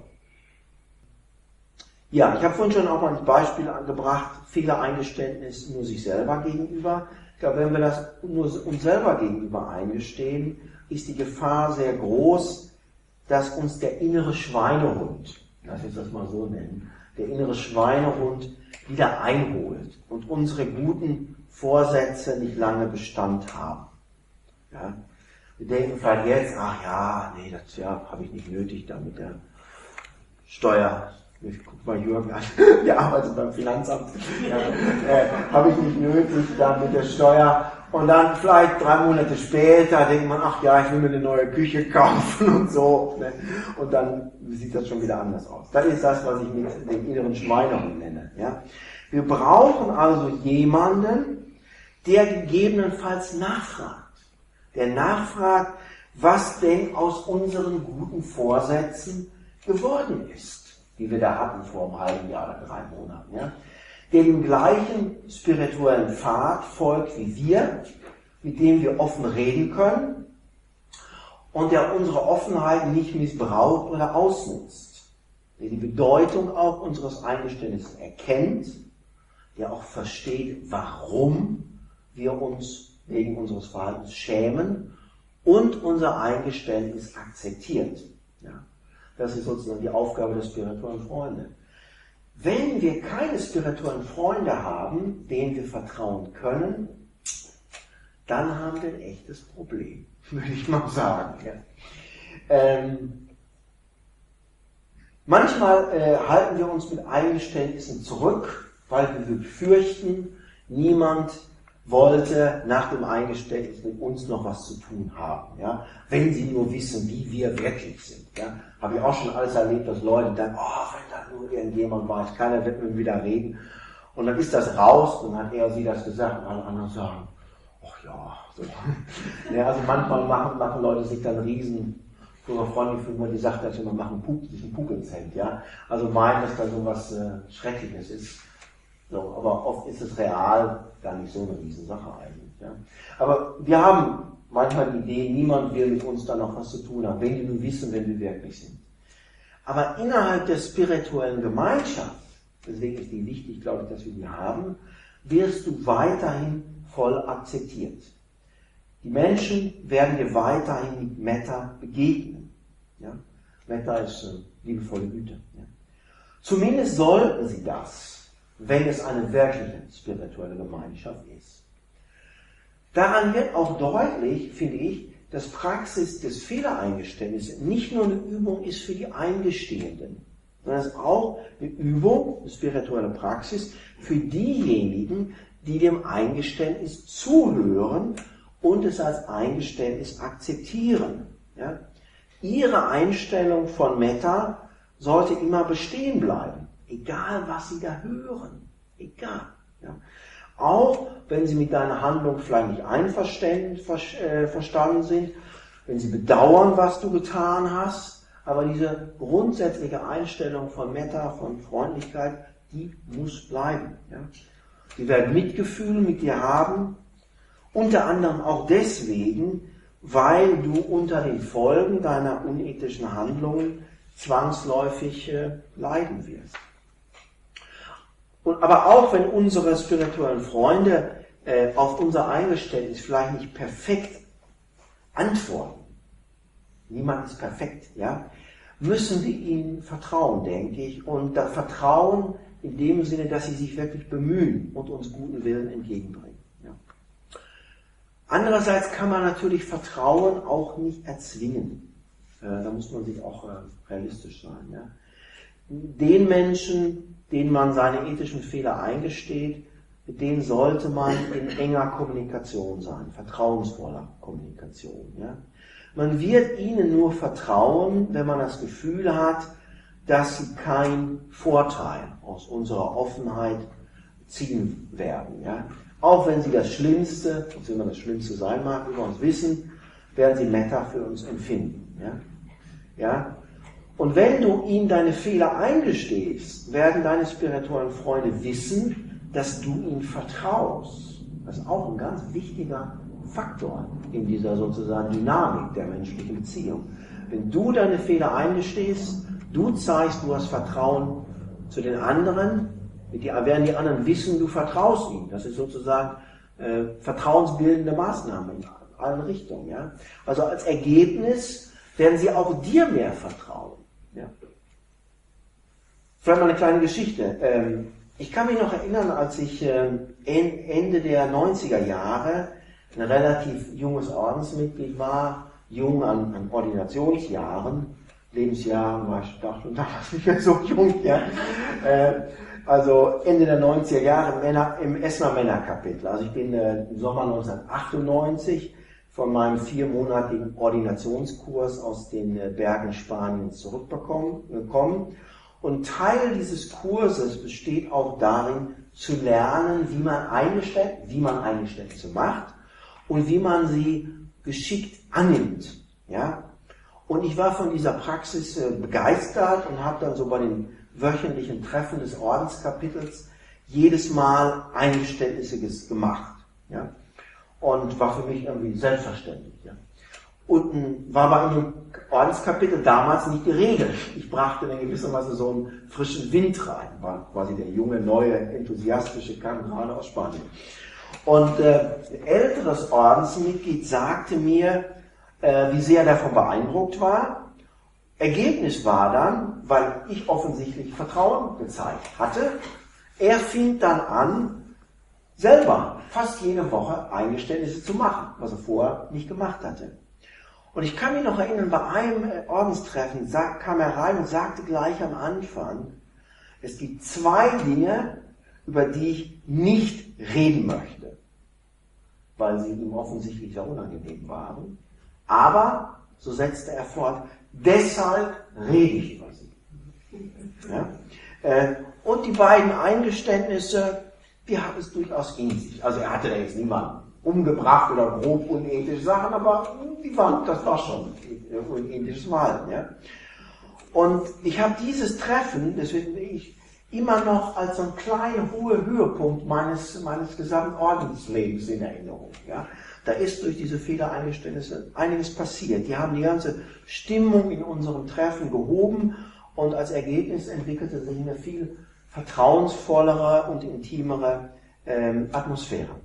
Ja, ich habe vorhin schon auch mal ein Beispiel angebracht, Fehlereingeständnis nur sich selber gegenüber. Ich glaube, wenn wir das nur uns selber gegenüber eingestehen, ist die Gefahr sehr groß, dass uns der innere Schweinehund, lass uns das mal so nennen, der innere Schweinehund wieder einholt und unsere guten Vorsätze nicht lange Bestand haben. Ja? Wir denken vielleicht jetzt, ach ja, nee, das habe ich nicht nötig, da mit der Steuer. Ich guck mal Jürgen an, der arbeitet beim Finanzamt. Ja, habe ich nicht nötig, da mit der Steuer. Und dann vielleicht 3 Monate später denkt man, ach ja, ich will mir eine neue Küche kaufen und so. Ne? Und dann sieht das schon wieder anders aus. Das ist das, was ich mit dem inneren Schweinehund nenne. Ja? Wir brauchen also jemanden, der gegebenenfalls nachfragt. Der nachfragt, was denn aus unseren guten Vorsätzen geworden ist, die wir da hatten vor einem halben Jahr oder 3 Monaten. Ja? Der dem gleichen spirituellen Pfad folgt wie wir, mit dem wir offen reden können und der unsere Offenheit nicht missbraucht oder ausnutzt. Der die Bedeutung auch unseres Eingeständnisses erkennt, der auch versteht, warum wir uns wegen unseres Verhaltens schämen und unser Eingeständnis akzeptiert. Ja? Das ist sozusagen die Aufgabe der spirituellen Freunde. Wenn wir keine spirituellen Freunde haben, denen wir vertrauen können, dann haben wir ein echtes Problem, würde ich mal sagen. Ja. Manchmal halten wir uns mit Eingeständnissen zurück, weil wir befürchten, niemand wollte nach dem Eingeständnis mit uns noch was zu tun haben. Ja? Wenn sie nur wissen, wie wir wirklich sind. Ja? Habe ich auch schon alles erlebt, dass Leute dann, oh, wenn da nur irgendjemand weiß, keiner wird mit mir wieder reden. Und dann ist das raus und dann hat er sie das gesagt und alle anderen sagen, ach ja. So. Ja, also manchmal machen Leute sich dann riesen so eine Freundin von mir, die sagt, dass wir machen sich ein Puk ins Hemd, ja. Also meinen, dass da so was Schreckliches ist. So, aber oft ist es real gar nicht so eine Riesensache eigentlich, ja. Aber wir haben manchmal die Idee, niemand will mit uns da noch was zu tun haben, wenn die nur wissen, wenn wir wirklich sind. Aber innerhalb der spirituellen Gemeinschaft, deswegen ist die wichtig, glaube ich, dass wir die haben, wirst du weiterhin voll akzeptiert. Die Menschen werden dir weiterhin mit Metta begegnen. Ja? Metta ist liebevolle Güte. Ja? Zumindest sollten sie das, wenn es eine wirkliche spirituelle Gemeinschaft ist. Daran wird auch deutlich, finde ich, dass Praxis des Fehlereingeständnisses nicht nur eine Übung ist für die Eingestehenden, sondern es ist auch eine Übung, eine spirituelle Praxis, für diejenigen, die dem Eingeständnis zuhören und es als Eingeständnis akzeptieren. Ja? Ihre Einstellung von Metta sollte immer bestehen bleiben, egal was Sie da hören, egal. Ja? Auch wenn Sie mit deiner Handlung vielleicht nicht einverstanden sind, wenn Sie bedauern, was du getan hast, aber diese grundsätzliche Einstellung von Metta, von Freundlichkeit, die muss bleiben. Ja? Sie werden Mitgefühl mit dir haben, unter anderem auch deswegen, weil du unter den Folgen deiner unethischen Handlungen zwangsläufig leiden wirst. Aber auch wenn unsere spirituellen Freunde auf unser Eingeständnis vielleicht nicht perfekt antworten, niemand ist perfekt, ja, müssen wir ihnen vertrauen, denke ich, und da Vertrauen in dem Sinne, dass sie sich wirklich bemühen und uns guten Willen entgegenbringen. Ja. Andererseits kann man natürlich Vertrauen auch nicht erzwingen. Da muss man sich auch realistisch sein. Ja. Den Menschen, denen man seine ethischen Fehler eingesteht, mit denen sollte man in enger Kommunikation sein, vertrauensvoller Kommunikation. Ja. Man wird ihnen nur vertrauen, wenn man das Gefühl hat, dass sie keinen Vorteil aus unserer Offenheit ziehen werden. Ja. Auch wenn sie das Schlimmste, was immer das Schlimmste sein mag, über uns wissen, werden sie Metta für uns empfinden. Ja. Ja. Und wenn du ihnen deine Fehler eingestehst, werden deine spirituellen Freunde wissen, dass du ihnen vertraust. Das ist auch ein ganz wichtiger Faktor in dieser sozusagen Dynamik der menschlichen Beziehung. Wenn du deine Fehler eingestehst, du zeigst, du hast Vertrauen zu den anderen, werden die anderen wissen, du vertraust ihnen. Das ist sozusagen vertrauensbildende Maßnahme in allen Richtungen. Ja? Also als Ergebnis werden sie auch dir mehr vertrauen. Ja? Vielleicht mal eine kleine Geschichte. Ich kann mich noch erinnern, als ich Ende der 90er Jahre ein relativ junges Ordensmitglied war, jung an Ordinationsjahren, Lebensjahren war ich dachte, nicht mehr so jung, ja. Also Ende der 90er Jahre im Essener Männerkapitel. Also ich bin im Sommer 1998 von meinem 4-monatigen Ordinationskurs aus den Bergen Spaniens zurückgekommen. Und Teil dieses Kurses besteht auch darin, zu lernen, wie man Eingeständnisse macht und wie man sie geschickt annimmt. Ja? Und ich war von dieser Praxis begeistert und habe dann so bei den wöchentlichen Treffen des Ordenskapitels jedes Mal Eingeständnisse gemacht. Ja? Und war für mich irgendwie selbstverständlich. Ja? Und war bei einem Ordenskapitel damals nicht die Regel. Ich brachte in gewisser Weise so einen frischen Wind rein, war quasi der junge, neue, enthusiastische Kamerade aus Spanien. Und ein älteres Ordensmitglied sagte mir, wie sehr er davon beeindruckt war. Ergebnis war dann, weil ich offensichtlich Vertrauen gezeigt hatte, er fing dann an, selber fast jede Woche Eingeständnisse zu machen, was er vorher nicht gemacht hatte. Und ich kann mich noch erinnern, bei einem Ordenstreffen kam er rein und sagte gleich am Anfang, es gibt 2 Dinge, über die ich nicht reden möchte, weil sie ihm offensichtlich sehr unangenehm waren. Aber, so setzte er fort, deshalb rede ich über sie. Ja? Und die beiden Eingeständnisse, die haben es durchaus in sich. Also er hatte da jetzt niemanden umgebracht oder grob unethische Sachen, aber das war schon unethisches Verhalten. Ja? Und ich habe dieses Treffen, deswegen bin ich immer noch als so ein kleiner, hoher Höhepunkt meines gesamten Ordenslebens in Erinnerung. Ja? Da ist durch diese Fehlereingeständnisse einiges passiert. Die haben die ganze Stimmung in unserem Treffen gehoben und als Ergebnis entwickelte sich eine viel vertrauensvollere und intimere Atmosphäre.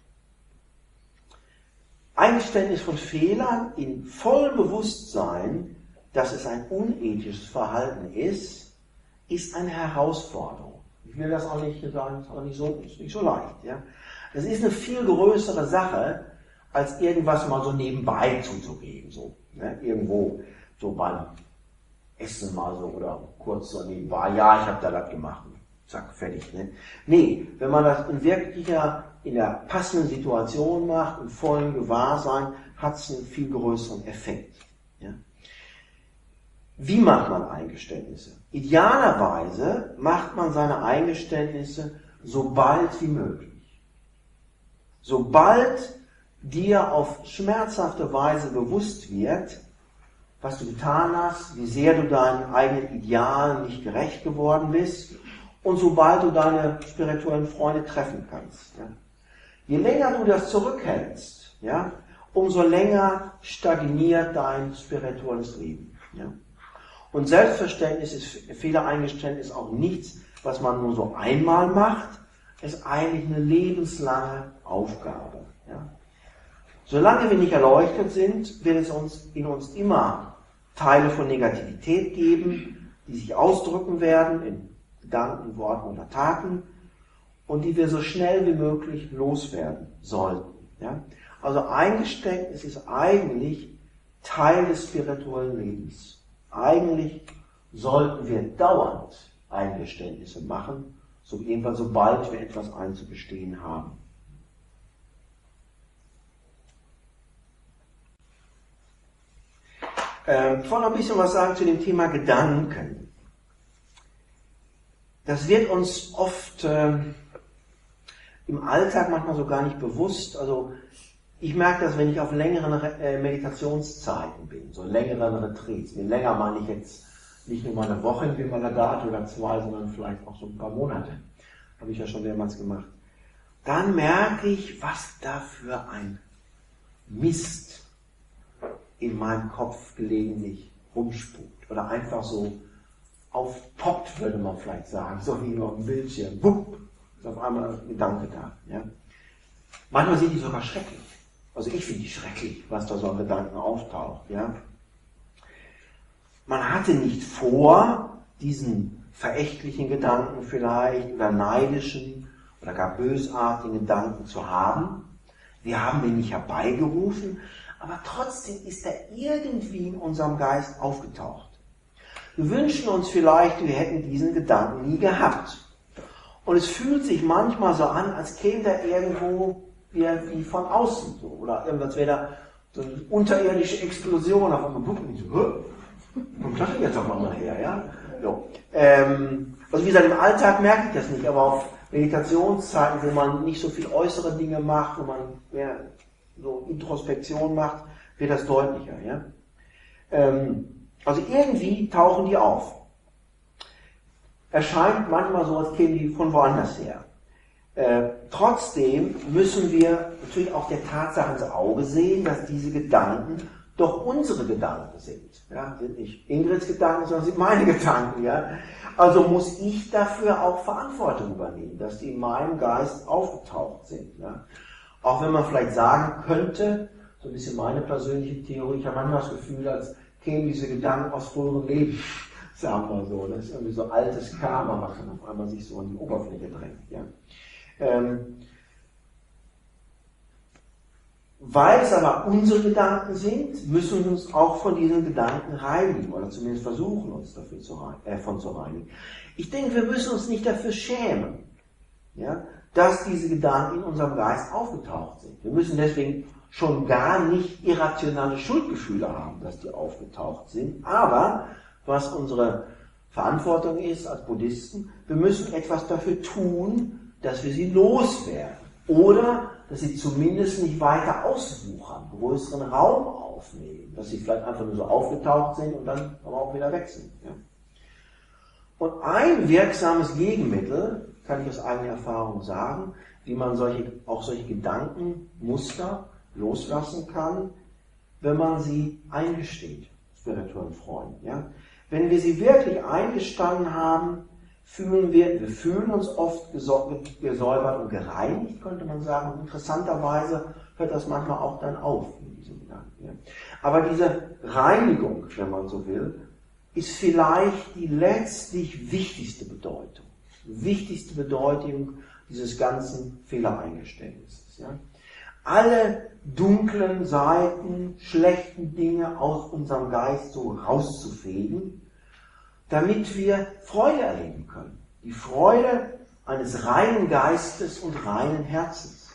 Eingeständnis von Fehlern in vollem Bewusstsein, dass es ein unethisches Verhalten ist eine Herausforderung. Ich will das auch nicht sagen, ist nicht so leicht. Ja? Das ist eine viel größere Sache, als irgendwas mal so nebenbei zuzugeben. So, ne? Irgendwo, so beim Essen mal so oder kurz so nebenbei, ja, ich habe da das gemacht. Zack, fertig. Ne? Nee, wenn man das in der passenden Situation macht, im vollen Gewahrsein, hat es einen viel größeren Effekt. Ja? Wie macht man Eingeständnisse? Idealerweise macht man seine Eingeständnisse so bald wie möglich. Sobald dir auf schmerzhafte Weise bewusst wird, was du getan hast, wie sehr du deinen eigenen Idealen nicht gerecht geworden bist und sobald du deine spirituellen Freunde treffen kannst. Ja. Je länger du das zurückhältst, ja, umso länger stagniert dein spirituelles Leben. Ja. Und Selbstverständnis ist, Fehlereingeständnis auch nichts, was man nur so einmal macht, ist eigentlich eine lebenslange Aufgabe. Ja. Solange wir nicht erleuchtet sind, wird es in uns immer Teile von Negativität geben, die sich ausdrücken werden in Gedanken, Worten oder Taten und die wir so schnell wie möglich loswerden sollten. Ja? Also Eingeständnis ist eigentlich Teil des spirituellen Lebens. Eigentlich sollten wir dauernd Eingeständnisse machen, jedenfalls sobald wir etwas einzugestehen haben. Ich wollte noch ein bisschen was sagen zu dem Thema Gedanken. Das wird uns oft im Alltag manchmal so gar nicht bewusst. Also ich merke das, wenn ich auf längeren Meditationszeiten bin, so längeren Retreats. Mit länger meine ich jetzt nicht nur mal eine Woche in Vimalaghat oder 2, sondern vielleicht auch so ein paar Monate. Habe ich ja schon mehrmals gemacht. Dann merke ich, was da für ein Mist in meinem Kopf gelegentlich rumspukt. Oder einfach so aufpoppt, würde man vielleicht sagen. So wie auf dem Bildschirm. Wupp, ist auf einmal ein Gedanke da. Ja? Manchmal sind die sogar schrecklich. Also ich finde die schrecklich, was da so an Gedanken auftaucht. Ja? Man hatte nicht vor, diesen verächtlichen Gedanken vielleicht oder neidischen oder gar bösartigen Gedanken zu haben. Wir haben den nicht herbeigerufen, aber trotzdem ist er irgendwie in unserem Geist aufgetaucht. Wir wünschen uns vielleicht, wir hätten diesen Gedanken nie gehabt. Und es fühlt sich manchmal so an, als käme der irgendwo wie von außen. So. Oder irgendwas wäre da so eine unterirdische Explosion auf einmal. Wo kommt das jetzt auf einmal her? Ja? So. Also wie gesagt, im Alltag merke ich das nicht, aber auf Meditationszeiten, wo man nicht so viel äußere Dinge macht, wo man mehr so Introspektion macht, wird das deutlicher. Ja? Also irgendwie tauchen die auf. Erscheint manchmal so, als kämen die von woanders her. Trotzdem müssen wir natürlich auch der Tatsache ins Auge sehen, dass diese Gedanken doch unsere Gedanken sind. Ja? Sind nicht Ingrids Gedanken, sondern sind meine Gedanken. Ja? Also muss ich dafür auch Verantwortung übernehmen, dass die in meinem Geist aufgetaucht sind. Ja? Auch wenn man vielleicht sagen könnte, so ein bisschen meine persönliche Theorie, ich habe manchmal das Gefühl, als kämen diese Gedanken aus früheren Leben, sagen wir so. Das ist irgendwie so altes Karma, was dann auf einmal sich so an die Oberfläche drängt. Ja? Weil es aber unsere Gedanken sind, müssen wir uns auch von diesen Gedanken reinigen oder zumindest versuchen, uns davon zu reinigen. Ich denke, wir müssen uns nicht dafür schämen, ja, dass diese Gedanken in unserem Geist aufgetaucht sind. Wir müssen deswegen schon gar nicht irrationale Schuldgefühle haben, dass die aufgetaucht sind. Aber was unsere Verantwortung ist als Buddhisten, wir müssen etwas dafür tun, dass wir sie loswerden. Oder, dass sie zumindest nicht weiter auswuchern, größeren Raum aufnehmen, dass sie vielleicht einfach nur so aufgetaucht sind und dann aber auch wieder weg sind. Ja. Und ein wirksames Gegenmittel, kann ich aus eigener Erfahrung sagen, wie man solche Gedankenmuster loslassen kann, wenn man sie eingesteht, spirituellen Freunden. Ja? Wenn wir sie wirklich eingestanden haben, wir fühlen uns oft gesäubert und gereinigt, könnte man sagen. Und interessanterweise hört das manchmal auch dann auf in diesem Gedanken. Ja? Aber diese Reinigung, wenn man so will, ist vielleicht die letztlich wichtigste Bedeutung dieses ganzen Fehlereingeständnisses. Ja? Alle dunklen Seiten, schlechten Dinge aus unserem Geist so rauszufegen, damit wir Freude erleben können. Die Freude eines reinen Geistes und reinen Herzens.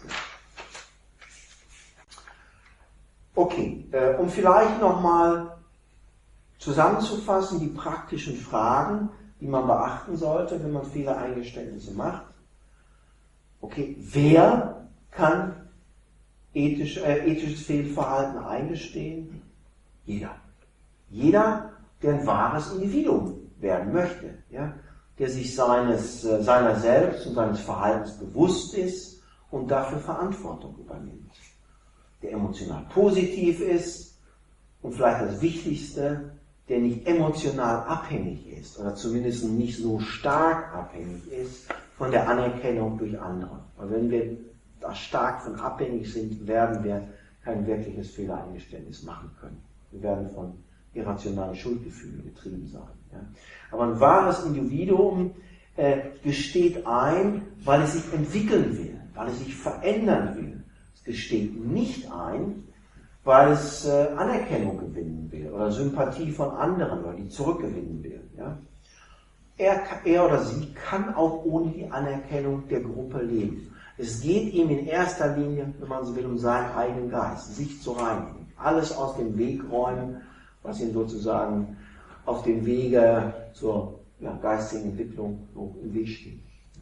Okay, um vielleicht nochmal zusammenzufassen, die praktischen Fragen, die man beachten sollte, wenn man Fehlereingeständnisse macht. Okay, wer kann ethisches Fehlverhalten eingestehen? Jeder. Jeder, der ein wahres Individuum werden möchte, ja? Der sich seiner selbst und seines Verhaltens bewusst ist und dafür Verantwortung übernimmt. Der emotional positiv ist und vielleicht das Wichtigste, der nicht emotional abhängig ist oder zumindest nicht so stark abhängig ist von der Anerkennung durch andere. Weil wenn wir da stark von abhängig sind, werden wir kein wirkliches Fehlereingeständnis machen können. Wir werden von irrationalen Schuldgefühlen getrieben sein. Ja. Aber ein wahres Individuum gesteht ein, weil es sich entwickeln will, weil es sich verändern will. Es gesteht nicht ein, weil es Anerkennung gewinnen will oder Sympathie von anderen oder die zurückgewinnen will. Ja. Er oder sie kann auch ohne die Anerkennung der Gruppe leben. Es geht ihm in erster Linie, wenn man so will, um seinen eigenen Geist, sich zu reinigen. Alles aus dem Weg räumen, was ihm sozusagen auf dem Wege zur geistigen Entwicklung noch im Weg steht.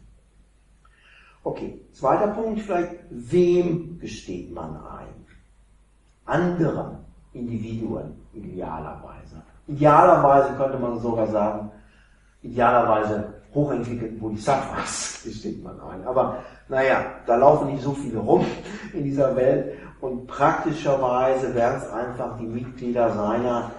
Okay, zweiter Punkt vielleicht, wem gesteht man ein? Anderen Individuen, idealerweise. Idealerweise könnte man sogar sagen, idealerweise hochentwickelten Bodhisattvas gesteht man ein. Aber naja, da laufen nicht so viele rum in dieser Welt und praktischerweise werden es einfach die Mitglieder seiner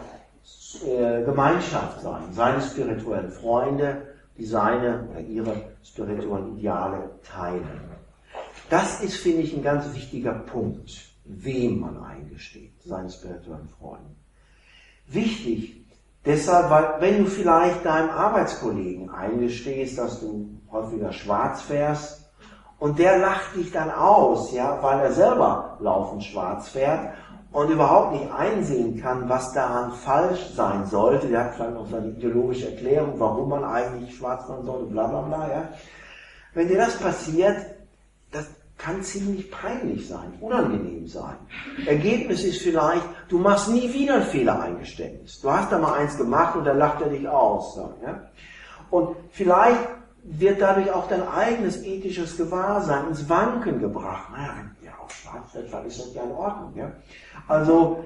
Gemeinschaft sein, seine spirituellen Freunde, die seine oder ihre spirituellen Ideale teilen. Das ist, finde ich, ein ganz wichtiger Punkt, wem man eingesteht, seinen spirituellen Freunden. Wichtig, deshalb, weil wenn du vielleicht deinem Arbeitskollegen eingestehst, dass du häufiger schwarz fährst und der lacht dich dann aus, ja, weil er selber laufend schwarz fährt und überhaupt nicht einsehen kann, was daran falsch sein sollte, der hat vielleicht noch seine ideologische Erklärung, warum man eigentlich schwarz fahren sollte, bla bla bla, ja. Wenn dir das passiert, das kann ziemlich peinlich sein, unangenehm sein. Ergebnis ist vielleicht, du machst nie wieder ein Fehlereingeständnis. Du hast da mal eins gemacht und dann lacht er dich aus. Ja? Und vielleicht wird dadurch auch dein eigenes ethisches Gewahrsein ins Wanken gebracht. Naja, ja, auch Schwarzfeld ist das ja in Ordnung. Ja? Also,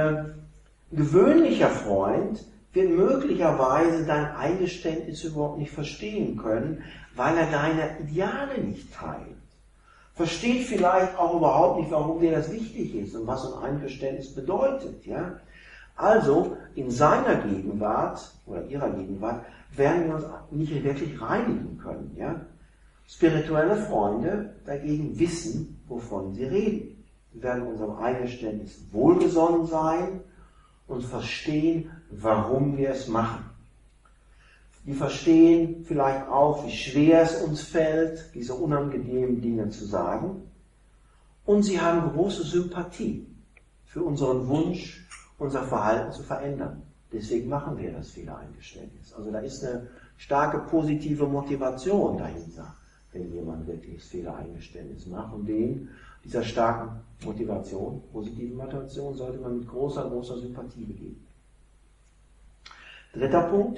gewöhnlicher Freund wird möglicherweise dein Eingeständnis überhaupt nicht verstehen können, weil er deine Ideale nicht teilt. Versteht vielleicht auch überhaupt nicht, warum dir das wichtig ist und was so ein Eingeständnis bedeutet. Ja? Also, in seiner Gegenwart oder ihrer Gegenwart werden wir uns nicht wirklich reinigen können. Ja? Spirituelle Freunde dagegen wissen, wovon sie reden. Sie werden unserem Eingeständnis wohlgesonnen sein und verstehen, warum wir es machen. Die verstehen vielleicht auch, wie schwer es uns fällt, diese unangenehmen Dinge zu sagen. Und sie haben große Sympathie für unseren Wunsch, unser Verhalten zu verändern. Deswegen machen wir das Fehlereingeständnis. Also da ist eine starke positive Motivation dahinter, wenn jemand wirklich das Fehlereingeständnis macht. Und dieser starken Motivation, positiven Motivation, sollte man mit großer Sympathie begegnen. Dritter Punkt.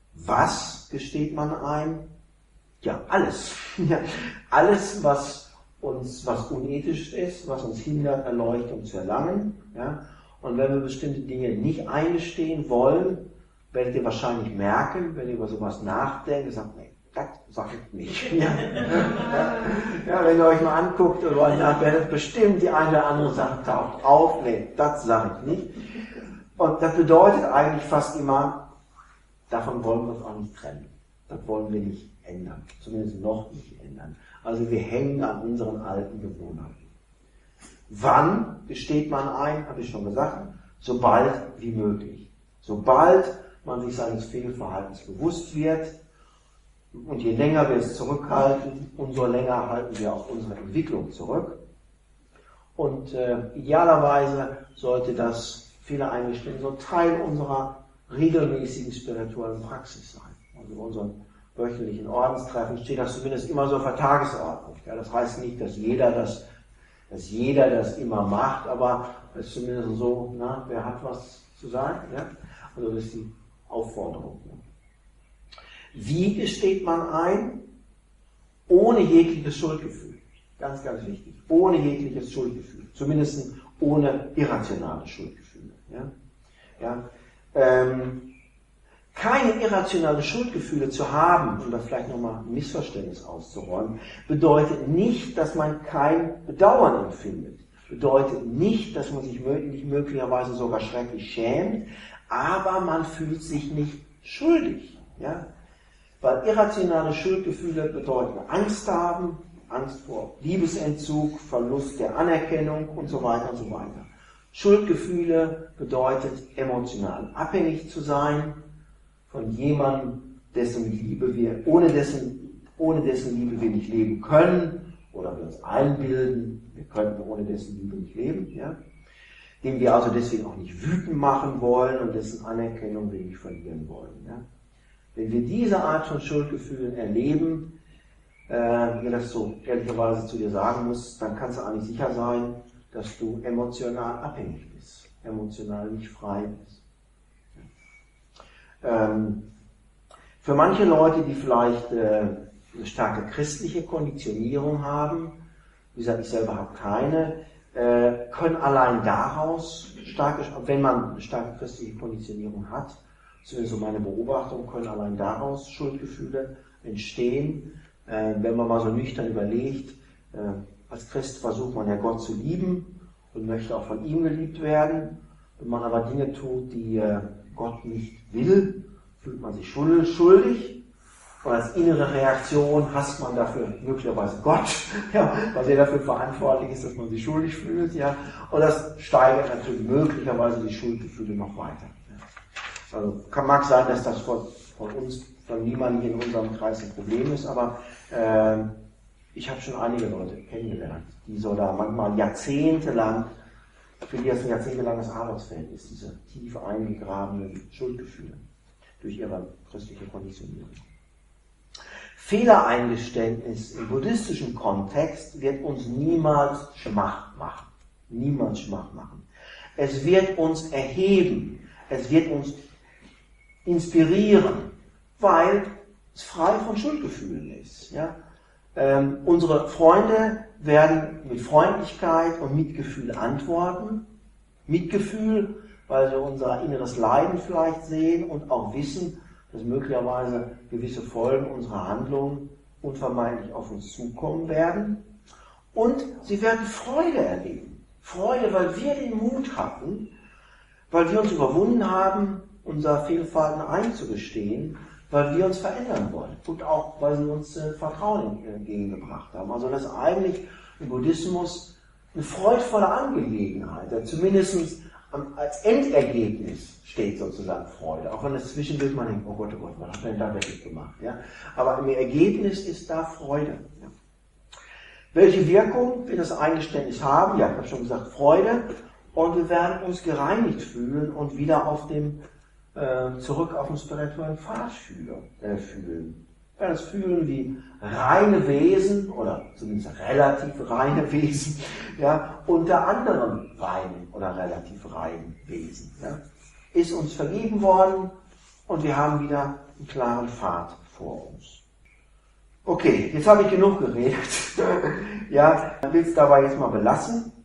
Was gesteht man ein? Ja, alles. Alles, was uns was unethisch ist, was uns hindert, Erleuchtung zu erlangen. Ja? Und wenn wir bestimmte Dinge nicht eingestehen wollen, werdet ihr wahrscheinlich merken, wenn ihr über sowas nachdenkt, sagt, nee, das sage ich nicht. Ja. Ja, wenn ihr euch mal anguckt, dann werdet bestimmt die eine oder andere Sache taucht auf, nee, das sage ich nicht. Und das bedeutet eigentlich fast immer, davon wollen wir uns auch nicht trennen. Das wollen wir nicht ändern, zumindest noch nicht ändern. Also wir hängen an unseren alten Gewohnheiten. Wann gesteht man ein, habe ich schon gesagt, sobald wie möglich. Sobald man sich seines Fehlverhaltens bewusst wird, und je länger wir es zurückhalten, umso länger halten wir auch unsere Entwicklung zurück. Und idealerweise sollte das Fehlereingestehen so Teil unserer regelmäßigen spirituellen Praxis sein. Also in unseren wöchentlichen Ordenstreffen steht das zumindest immer so auf der Tagesordnung. Ja, das heißt nicht, dass jeder das immer macht, aber es ist zumindest so, na, wer hat was zu sagen? Ja? Also das ist die Aufforderung. Ja. Wie gesteht man ein? Ohne jegliches Schuldgefühl. Ganz, ganz wichtig. Ohne jegliches Schuldgefühl. Zumindest ohne irrationale Schuldgefühle. Ja? Ja? Keine irrationalen Schuldgefühle zu haben, um da vielleicht nochmal ein Missverständnis auszuräumen, bedeutet nicht, dass man kein Bedauern empfindet. Bedeutet nicht, dass man sich nicht möglicherweise sogar schrecklich schämt, aber man fühlt sich nicht schuldig. Ja? Weil irrationale Schuldgefühle bedeuten Angst haben, Angst vor Liebesentzug, Verlust der Anerkennung und so weiter und so weiter. Schuldgefühle bedeutet emotional abhängig zu sein von jemandem, ohne dessen Liebe wir nicht leben können, oder wir uns einbilden, wir könnten ohne dessen Liebe nicht leben, ja? Den wir also deswegen auch nicht wütend machen wollen und dessen Anerkennung wir nicht verlieren wollen. Ja? Wenn wir diese Art von Schuldgefühlen erleben, wenn das so ehrlicherweise zu dir sagen muss, dann kannst du eigentlich sicher sein, dass du emotional abhängig bist, emotional nicht frei bist. Für manche Leute, die vielleicht eine starke christliche Konditionierung haben, wie gesagt, ich selber habe keine, können allein daraus, wenn man eine starke christliche Konditionierung hat, zumindest so meine Beobachtung, können allein daraus Schuldgefühle entstehen, wenn man mal so nüchtern überlegt, als Christ versucht man ja Gott zu lieben und möchte auch von ihm geliebt werden. Wenn man aber Dinge tut, die Gott nicht will, fühlt man sich schuldig. Und als innere Reaktion hasst man dafür möglicherweise Gott, ja, weil er dafür verantwortlich ist, dass man sich schuldig fühlt. Ja. Und das steigert natürlich möglicherweise die Schuldgefühle noch weiter. Ja. Also mag sein, dass das von niemandem in unserem Kreis ein Problem ist, aber ich habe schon einige Leute kennengelernt, die so da manchmal jahrzehntelang, für die das ein jahrzehntelanges Arbeitsfeld ist, diese tief eingegrabenen Schuldgefühle durch ihre christliche Konditionierung. Fehlereingeständnis im buddhistischen Kontext wird uns niemals schwach machen. Niemals schwach machen. Es wird uns erheben. Es wird uns inspirieren, weil es frei von Schuldgefühlen ist. Ja? Unsere Freunde werden mit Freundlichkeit und Mitgefühl antworten. Mitgefühl, weil sie unser inneres Leiden vielleicht sehen und auch wissen, dass möglicherweise gewisse Folgen unserer Handlungen unvermeidlich auf uns zukommen werden. Und sie werden Freude erleben. Freude, weil wir den Mut hatten, weil wir uns überwunden haben, unser Fehlverhalten einzugestehen, weil wir uns verändern wollen. Und auch, weil sie uns Vertrauen entgegengebracht haben. Also das ist eigentlich im Buddhismus eine freudvolle Angelegenheit, zumindest als Endergebnis steht sozusagen Freude, auch wenn es zwischendurch man denkt, oh Gott, was hat denn da wirklich gemacht? Ja? Aber im Ergebnis ist da Freude. Ja? Welche Wirkung wird das Eingeständnis haben? Ja, ich habe schon gesagt, Freude. Und wir werden uns gereinigt fühlen und wieder zurück auf den spirituellen Pfad fühlen. Wir werden es fühlen wie reine Wesen, oder zumindest relativ reine Wesen, ja, unter anderen reinen oder relativ reinen Wesen. Ja. Ist uns vergeben worden und wir haben wieder einen klaren Pfad vor uns. Okay, jetzt habe ich genug geredet. Ja, ich will es dabei jetzt mal belassen.